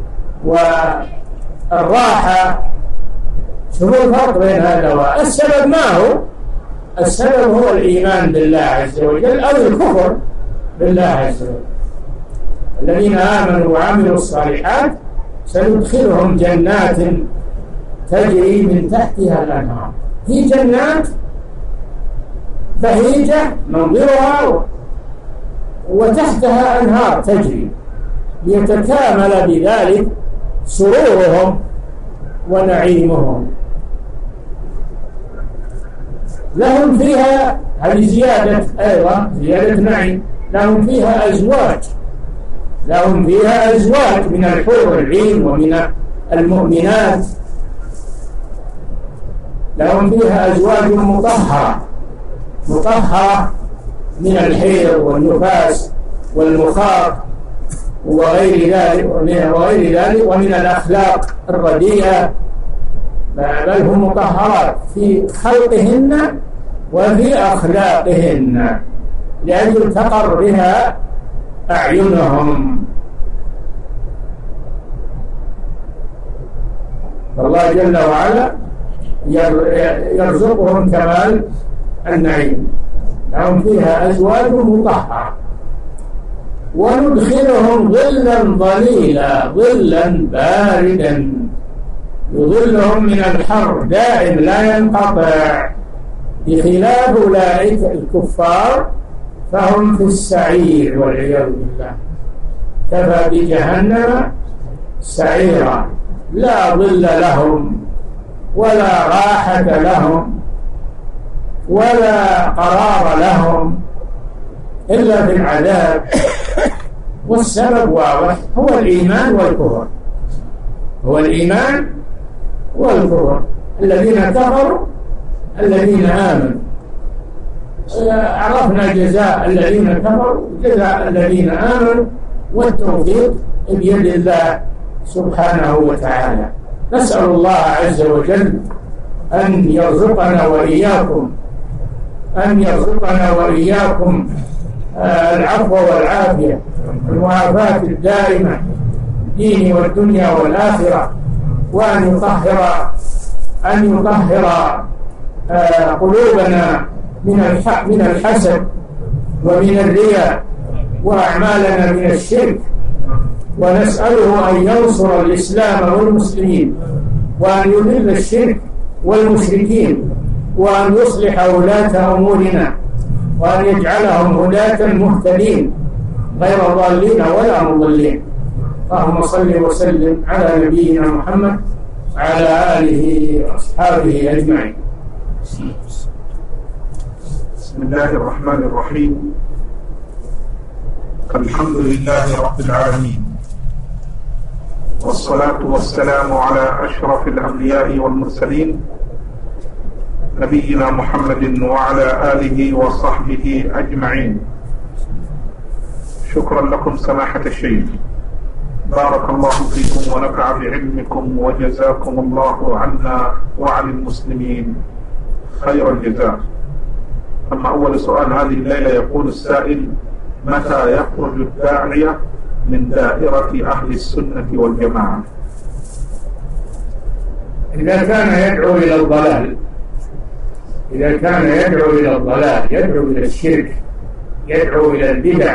والراحة. شوفوا الفرق بين هذا والسبب ما هو؟ السبب هو الإيمان بالله عز وجل أو الكفر بالله عز وجل. الذين آمنوا وعملوا الصالحات سندخلهم جنات تجري من تحتها الأنهار. هي جنات بهيجة منظرها وتحتها أنهار تجري ليتكامل بذلك سرورهم ونعيمهم. لهم فيها هذه زيادة أيضا زيادة نعيم. لهم فيها أزواج لهم فيها أزواج من الحور العين ومن المؤمنات. لهم فيها أزواج مطهرة مطهرة من الحيض والنفاس والمخاط وغير ذلك وغير ذلك ومن الأخلاق الرديئة، بل هم مطهرات في خلقهن وفي أخلاقهن لأجل تقر بها أعينهم. فالله جل وعلا يرزقهم كمال النعيم. لهم فيها أزواج مطهرة وندخلهم ظلا ظليلا ظلا باردا يظلهم من الحر دائم لا ينقطع، بخلاف أولئك الكفار فهم في السعير والعياذ بالله. كفى بجهنم سعيرا لا ظل لهم ولا راحة لهم ولا قرار لهم إلا في العذاب. والسبب واضح هو الإيمان والكفر هو الإيمان والكفر. الذين كفروا الذين آمنوا. عرفنا جزاء الذين كفروا جزاء الذين آمنوا، والتوفيق بيد الله سبحانه وتعالى. نسأل الله عز وجل أن يرزقنا وإياكم أن يرزقنا وإياكم العفو والعافية والمعافاة الدائمة الدين والدنيا والآخرة، وأن يطهر أن يطهر قلوبنا من من الحسد ومن الرياء وأعمالنا من الشرك، ونسأله أن ينصر الإسلام والمسلمين وأن يذل الشرك والمشركين، وأن يصلح ولاة أمورنا وأن يجعلهم هداة مهتدين غير ضالين ولا مضلين. اللهم صل وسلم على نبينا محمد وعلى آله وأصحابه أجمعين. بسم الله الرحمن الرحيم. الحمد لله رب العالمين، والصلاة والسلام على أشرف الأنبياء والمرسلين نبينا محمد وعلى آله وصحبه أجمعين. شكرا لكم سماحة الشيخ، بارك الله فيكم ونفع بعلمكم، وجزاكم الله عنا وعن المسلمين خير الجزاء. أما أول سؤال هذه الليلة، يقول السائل: متى يخرج الداعية من دائرة أهل السنة والجماعة؟ إذا كان يدعو إلى الضلال، إذا كان يدعو إلى الضلال، يدعو إلى الشرك، يدعو إلى البدع،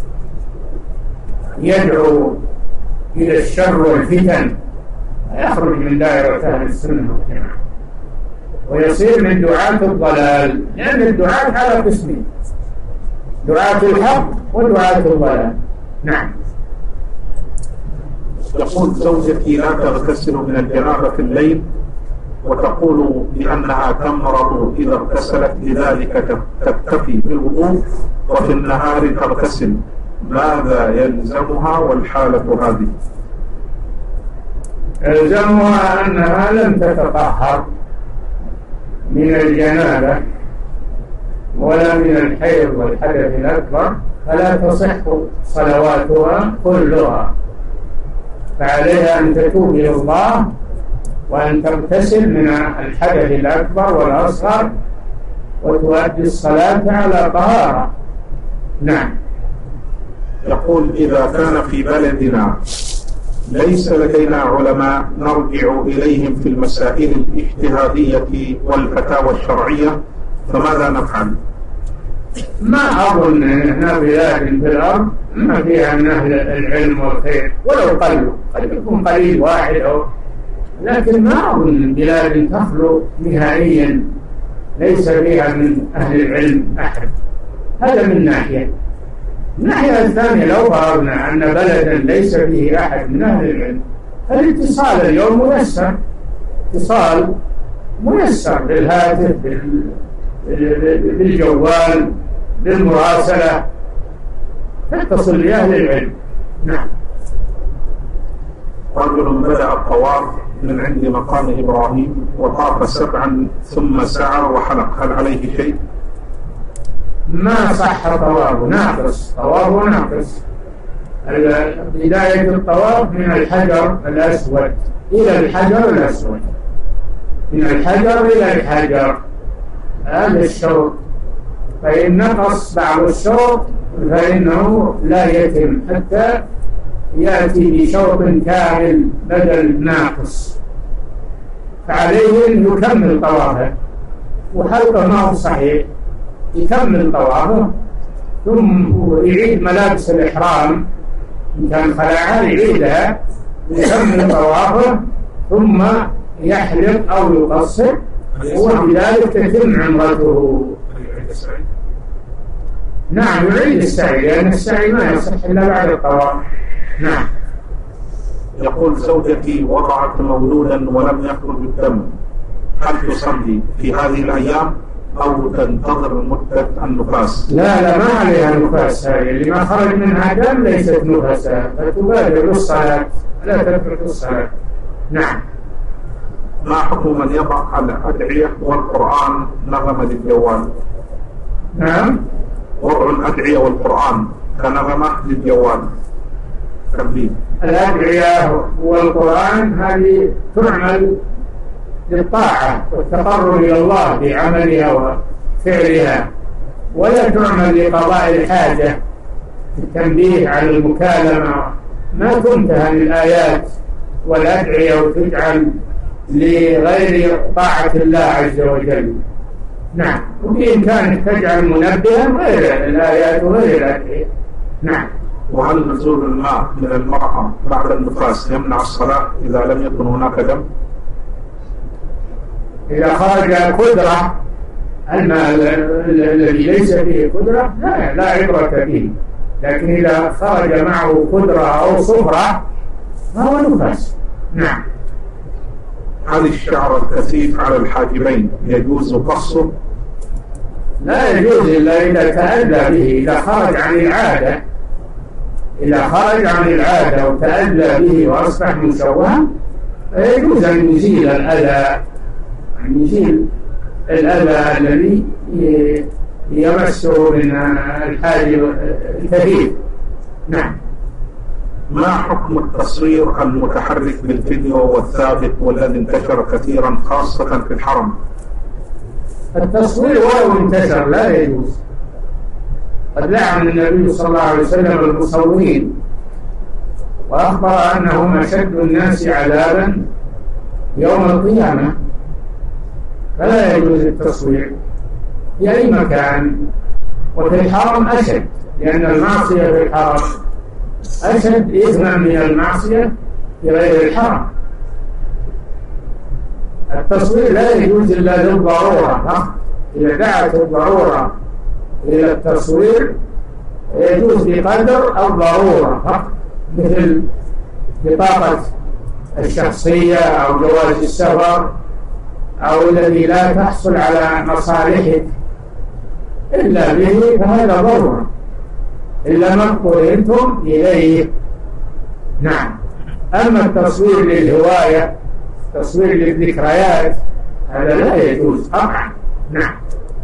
يدعو إلى الشر والفتن، يخرج من دائرة أهل السنة والجماعة ويصير من دعاة الضلال، لأن الدعاة على قسمين: دعاة الحق ودعاة الضلال. نعم. يقول: زوجتي لا تغتسل من الجنابة في الليل، وتقول بأنها تمرض إذا اغتسلت، لذلك تكتفي بالوضوء، وفي النهار تغتسل، ماذا يلزمها والحالة هذه؟ يلزمها أنها لم تتطهر من الجنابة ولا من الحيض والحدث الأكبر، فلا تصح صلواتها كلها، فعليها أن تتوب إلى الله وأن تغتسل من الحدث الأكبر والأصغر وتؤدي الصلاة على طهارة. نعم. يقول: إذا كان في بلدنا ليس لدينا علماء نرجع إليهم في المسائل الاجتهادية والفتاوى الشرعية، فماذا نفعل؟ ما أظن أن بلاد في الأرض ما فيها من أهل العلم والخير، ولو قلوا، قد يكون قليل واحد أو، لكن ما أظن بلاد تخلو نهائيا ليس فيها من أهل العلم أحد. هذا من ناحية. الناحية الثانية، لو فرضنا أن بلدا ليس فيه أحد من أهل العلم، الاتصال اليوم ميسر، اتصال ميسر بالهاتف، بالجوال، بالمراسلة، تتصل بأهل العلم. نعم. رجل بدأ الطواف من عند مقام إبراهيم وطاف سبعا ثم سعى وحلق، هل عليه شيء؟ ما صح طوافه، ناقص، طوافه ناقص. بداية الطواف من الحجر الأسود إلى الحجر الأسود، من الحجر إلى الحجر، هذا الشوط، فإن نقص بعض الشوط فإنه لا يتم حتى يأتي بشوط كامل بدل ناقص، فعليه أن يكمل طوافه، وحلقه ما هو صحيح، يكمل طوافه ثم يعيد ملابس الإحرام إن كان خلعها يعيدها، يكمل طوافه ثم يحلق أو يقصر، وبذلك تتم عمرته. نعم، يعيد السعي، لأن السعي ما يصح إلا بعد الطواف. نعم. يقول: زوجتي وضعت مولودا ولم يخرج الدم، هل تصلي في هذه الأيام أو تنتظر مدة النفاس؟ لا لا، ما عليها نفاس، هذه اللي ما خرج منها دم ليست نفاسا، فتبادر بالصلاة، لا تترك الصلاة. نعم. ما حكم من يضع الأدعية والقرآن نغمة للجوال؟ نعم. وضع الأدعية والقرآن كنغمة للجوال، تنبيه. الأدعية والقرآن هذه تعمل للطاعة والتقرب إلى الله بعملها وفعلها، ولا تعمل لقضاء الحاجة، التنبيه على المكالمة، ما تنتهى من الآيات والأدعية وتجعل لغير طاعة الله عز وجل. نعم. وبإمكانك تجعل منبها غير الآيات وغير الأدعية. نعم. وهل نزول الماء من المرأة بعد النفاس يمنع الصلاة إذا لم يكن هناك دم؟ إذا خرج قدرة، الماء الذي ليس فيه قدرة لا, لا عبرة به، لكن إذا خرج معه قدرة أو صفرة فهو نفاس. نعم. هل الشعر الكثيف على الحاجبين يجوز قصه؟ لا يجوز إلا إذا تأذى به، إذا خرج عن العادة، إذا خرج عن العادة وتأذى به وأصبح مشوها يجوز أن يزيل الأذى، أن يزيل الأذى الذي يمسه من الحاجب الكثيف. نعم. ما حكم التصوير المتحرك بالفيديو والثابت والذي انتشر كثيرا خاصة في الحرم؟ التصوير ولو انتشر لا يجوز. قد لعن النبي صلى الله عليه وسلم المصورين وأخبر أنهم أشد الناس عذابا يوم القيامة، فلا يجوز التصوير في أي مكان، وفي الحرم أشد، لأن المعصية في الحرم أشد إثما من المعصية في غير الحرم. التصوير لا يجوز إلا للضرورة، إذا دعت الضرورة إلى التصوير يجوز بقدر الضرورة، مثل بطاقة الشخصية أو جواز السفر أو الذي لا تحصل على مصالحك إلا به، فهذا ضرورة إلا ما اضطررتم إليه. نعم. أما التصوير للهواية، تصوير للذكريات، هذا لا يجوز قطعا. نعم.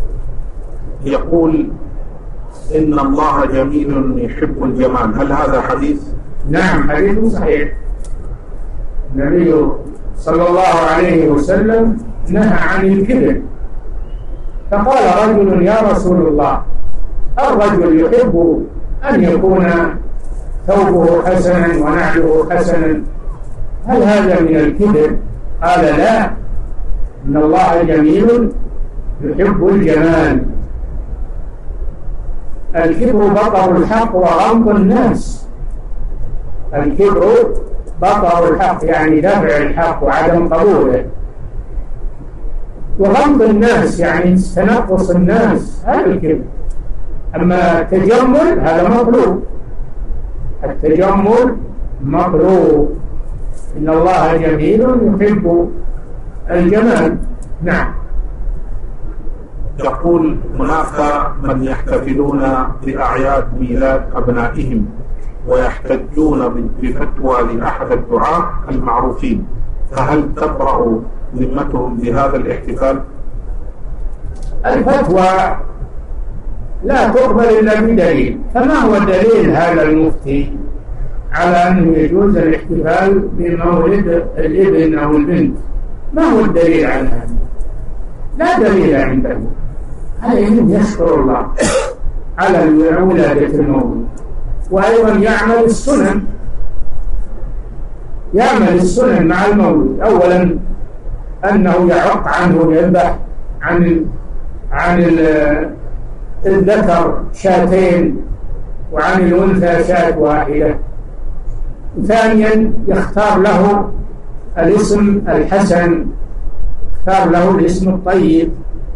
يقول إن الله جميل يحب الجمال، هل هذا حديث؟ نعم، حديث صحيح. النبي صلى الله عليه وسلم نهى عن الكبر، فقال رجل يا رسول الله الرجل يحب أن يكون ثوبه حسنا ونعله حسنا، هل هذا من الكبر؟ قال لا، إن الله جميل يحب الجمال. الكبر بطر الحق وغمط الناس. الكبر بطر الحق يعني دفع الحق وعدم قبوله، وغمط الناس يعني تنقص الناس، هذا الكبر. أما التجمل هذا مطلوب، التجمل مطلوب. إن الله جميل يحب الجمال. نعم. يقول هناك من يحتفلون بأعياد ميلاد أبنائهم ويحتجون بفتوى لأحد الدعاة المعروفين، فهل تبرأ ذمتهم بهذا الاحتفال؟ الفتوى لا تقبل إلا بدليل، فما هو دليل هذا المفتي على أنه يجوز الاحتفال بمولد الابن أو البنت؟ ما هو الدليل على هذا؟ لا دليل عنده. عليهم يشكر الله على ولادة المولود، وأيضا يعمل السنن، يعمل السنن مع المولود. أولا أنه يعق عنه، يذبح عن عن الذكر شاتين وعن الأنثى شاة واحدة. ثانيا يختار له الاسم الحسن، يختار له الاسم الطيب.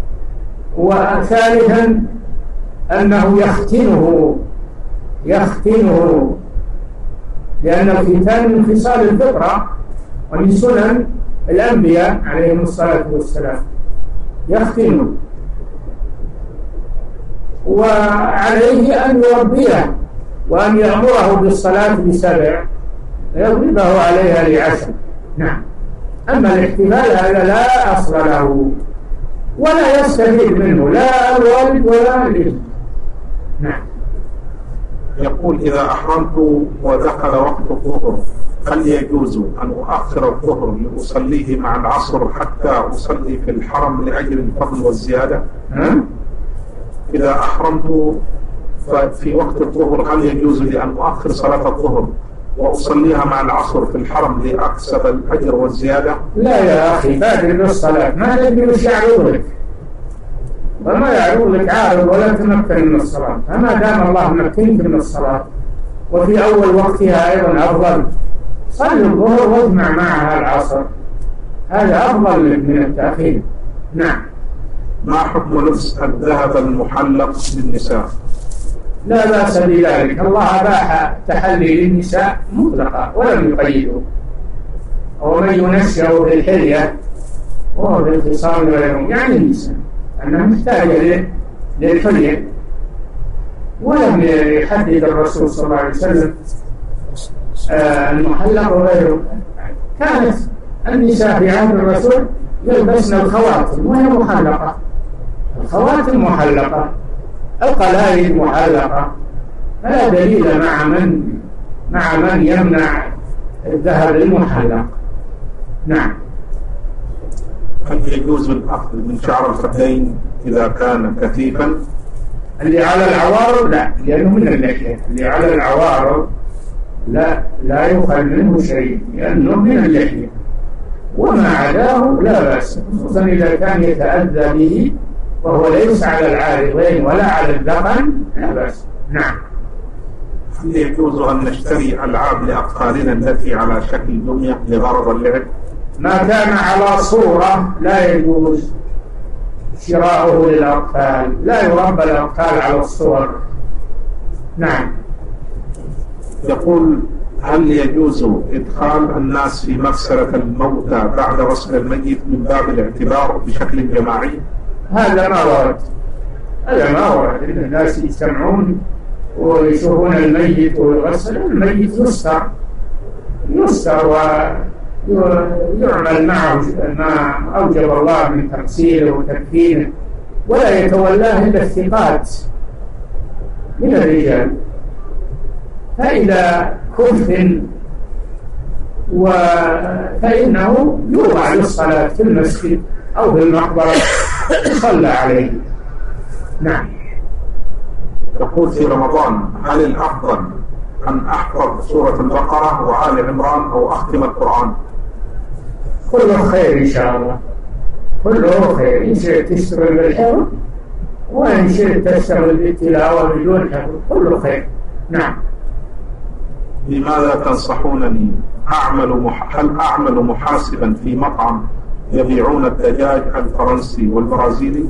وثالثا أنه يختنه يختنه لأن الختان من خصال الفطرة ومن سنن الأنبياء عليهم الصلاة والسلام. يختنه، وعليه أن يربيه وأن يأمره بالصلاة بسبع يضربه عليها لعشر. نعم. أما الاحتفال هذا لا أصل له ولا يستفيد منه لا الوالد ولا الابن. نعم. يقول إذا أحرمت ودخل وقت الظهر هل يجوز أن أؤخر الظهر لأصليه مع العصر حتى أصلي في الحرم لأجل الفضل والزيادة؟ إذا أحرمت في وقت الظهر هل يجوز لي أن أؤخر صلاة الظهر وأصليها مع العصر في الحرم لأكسب الأجر والزيادة؟ لا يا أخي، بادر بالصلاة، ما تدري وش يعرض لك، وما يعرض لك عارض ولا تمكن من الصلاة. فما دام الله مكنك من الصلاة وفي أول وقتها أيضا أفضل، صل الظهر واجمع معها العصر، هذا أفضل من التأخير. نعم. ما حكم لبس الذهب المحلق للنساء؟ لا بأس بذلك، الله أباح تحلي للنساء مطلقا ولم يقيده. ومن ينشأ في الحلية وهو في الخصام غيرهم، يعني النساء أنها محتاجة للحلية، ولم يحدد الرسول صلى الله عليه وسلم آه المحلق وغيره. كانت النساء في عهد الرسول يلبسن الخواتم وهي محلقة، الخواتم محلقة، القلائد محلقة، فلا دليل مع من مع من يمنع الذهب المحلق. نعم. هل يجوز الأخذ من شعر الخدين إذا كان كثيفا؟ اللي على العوارض لا، لأنه من اللحية. اللي على العوارض لا لا يؤخذ منه شيء لأنه من اللحية، وما عداه لا بأس، خصوصا إذا كان يتأذى به وهو ليس على العارضين ولا على الذقن لا بأس. نعم. هل يجوز أن نشتري ألعاب لأطفالنا التي على شكل دمية لغرض اللعب؟ ما كان على صورة لا يجوز شراؤه للأطفال، لا يربى الأطفال على الصور. نعم. يقول هل يجوز إدخال الناس في مغسلة الموتى بعد غسل الميت من باب الاعتبار بشكل جماعي؟ هذا ما ورد، هذا ما ورد إن الناس يجتمعون ويشوفون الميت ويغسل الميت، يستر يستر ويعمل معه ما أوجب الله من تغسيله وتكفينه، ولا يتولاه إلا الثقات من الرجال. فإذا كفن فإنه يوضع للصلاة في المسجد أو في المقبرة صلى عليه. نعم. يقول في رمضان هل الأفضل أن أحفظ سورة البقرة وآل عمران أو أختم القرآن؟ كله خير إن شاء الله، كله خير. إن شئت تشتغل بالحفظ وإن شئت تشتغل بالتلاوة بدون حفظ، كله خير. نعم. لماذا تنصحونني أعمل مح... هل أعمل محاسبا في مطعم يبيعون الدجاج الفرنسي والبرازيلي؟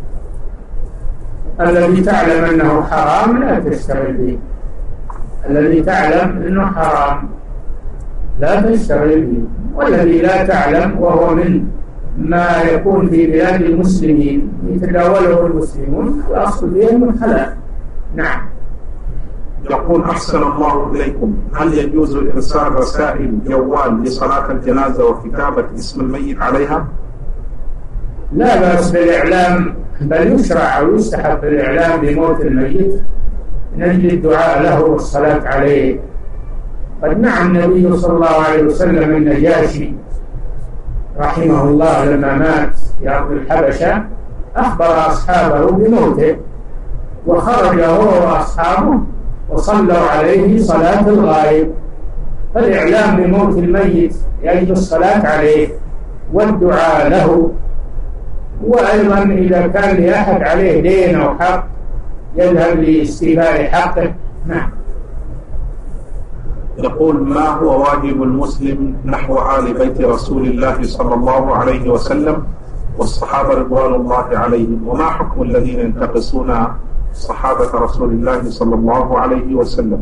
الذي تعلم أنه حرام لا تشتغل به، الذي تعلم أنه حرام لا تشتغل به، والذي لا تعلم وهو من ما يكون في بلاد المسلمين يتداوله المسلمون الأصل فيه أنه حلال. نعم. يقول أحسن الله إليكم، هل يجوز إرسال رسائل جوال لصلاة الجنازة وكتابة اسم الميت عليها؟ لا بأس بالإعلام، بل يشرع ويستحب الإعلام بموت الميت من أجل الدعاء له والصلاة عليه. قد نعى النبي صلى الله عليه وسلم النجاشي رحمه الله لما مات في أرض الحبشة أخبر أصحابه بموته، وخرج هو وأصحابه وصلوا عليه صلاة الغائب. فالإعلام بموت الميت يجب الصلاة عليه والدعاء له، وأيضا إذا كان لأحد عليه دين أو حق يذهب لاستيفاء حقه. نعم. يقول ما هو واجب المسلم نحو آل بيت رسول الله صلى الله عليه وسلم والصحابة رضوان الله عليهم، وما حكم الذين ينتقصون صحابة رسول الله صلى الله عليه وسلم؟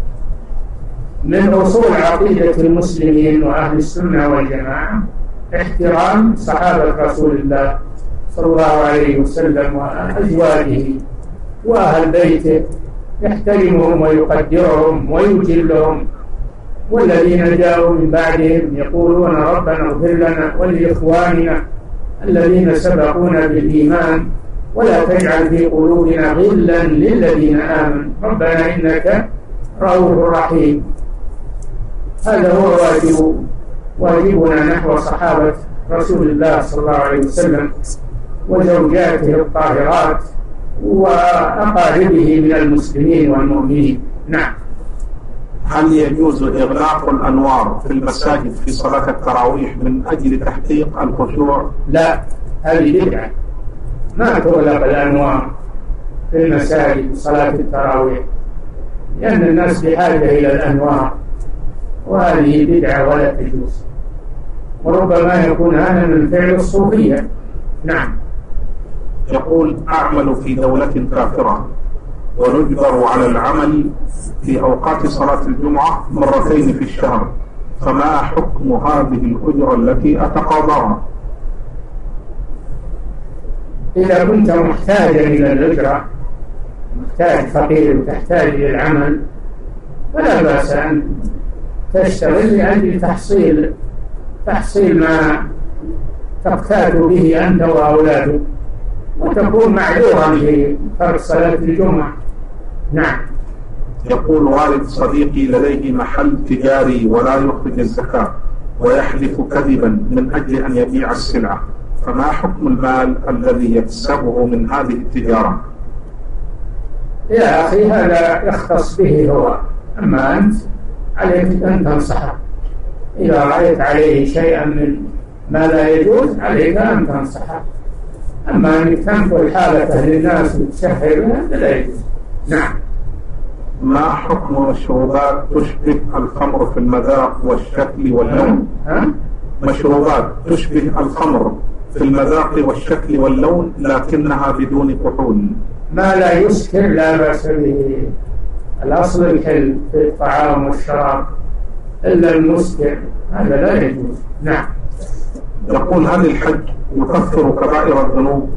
من أصول عقيدة المسلمين وأهل السنة والجماعة احترام صحابة رسول الله صلى الله عليه وسلم وأزواجه وأهل بيته، يحترمهم ويقدرهم ويجلهم، والذين جاءوا من بعدهم يقولون ربنا اغفر لنا ولإخواننا الذين سبقونا بالإيمان ولا تجعل في قلوبنا غلا للذين آمنوا ربنا إنك رؤوف رحيم. هذا هو واجب واجبنا نحو صحابة رسول الله صلى الله عليه وسلم وزوجاته الطاهرات وأقاربه من المسلمين والمؤمنين. نعم. هل يجوز إغلاق الأنوار في المساجد في صلاة التراويح من أجل تحقيق الخشوع؟ لا، هذه بدعة، ما تغلق الأنوار في المساجد صلاة التراويح، لأن الناس بحاجة إلى الأنوار، وهذه بدعة ولا تجوز، وربما يكون هذا من فعل الصوفية. نعم. يقول أعمل في دولة كافرة ونجبر على العمل في أوقات صلاة الجمعة مرتين في الشهر، فما حكم هذه الأجرة التي أتقاضاها؟ إذا كنت محتاجا إلى الأجرة، محتاج فقير وتحتاج إلى العمل، فلا بأس أن تشتغل لأجل تحصيل تحصيل ما تقتات به أنت وأولادك، وتكون معذورا في فرض صلاة الجمعة. نعم. يقول والد صديقي لديه محل تجاري ولا يخرج الزكاة ويحلف كذبا من أجل أن يبيع السلعة، فما حكم المال الذي يكسبه من هذه التجارة؟ يا أخي هذا يختص به هو، أما أنت عليك أن تنصحه. إذا رأيت عليه شيئا من ما لا يجوز عليك أن تنصحه، أما أن تنقل حالته للناس وتسهل لا يجوز. نعم. ما حكم مشروبات تشبه الخمر في المذاق والشكل واللون؟ ها؟ مشروبات تشبه الخمر في المذاق والشكل واللون لكنها بدون كحول. ما لا يسكر لا بأس به، الأصل الحل في الطعام والشراب، إلا المسكر هذا لا يجوز. نعم. يقول هل الحج يكفر كبائر الذنوب؟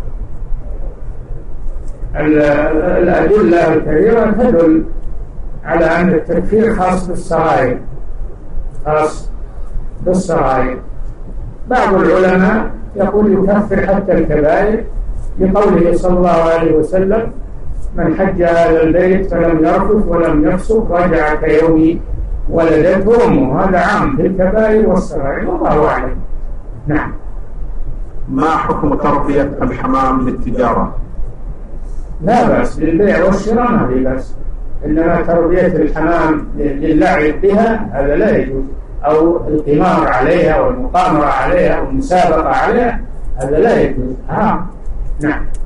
الأدلة الكثيرة تدل على أن التكفير خاص بالصغائر، خاص بالصغائر. بعض العلماء يقول يكفر حتى الكبائر لقوله صلى الله عليه وسلم: من حج هذا البيت فلم يرفث ولم يفسق رجع كيوم ولدته أمه. هذا عام في الكبائر والصغائر، والله أعلم. نعم. ما حكم تربية الحمام للتجارة؟ لا بأس، للبيع والشراء ما في بأس، إنما تربية الحمام للعب بها هذا لا يجوز، أو القمار عليها والمقامرة عليها والمسابقة عليها هذا لا يجوز. ها. نعم.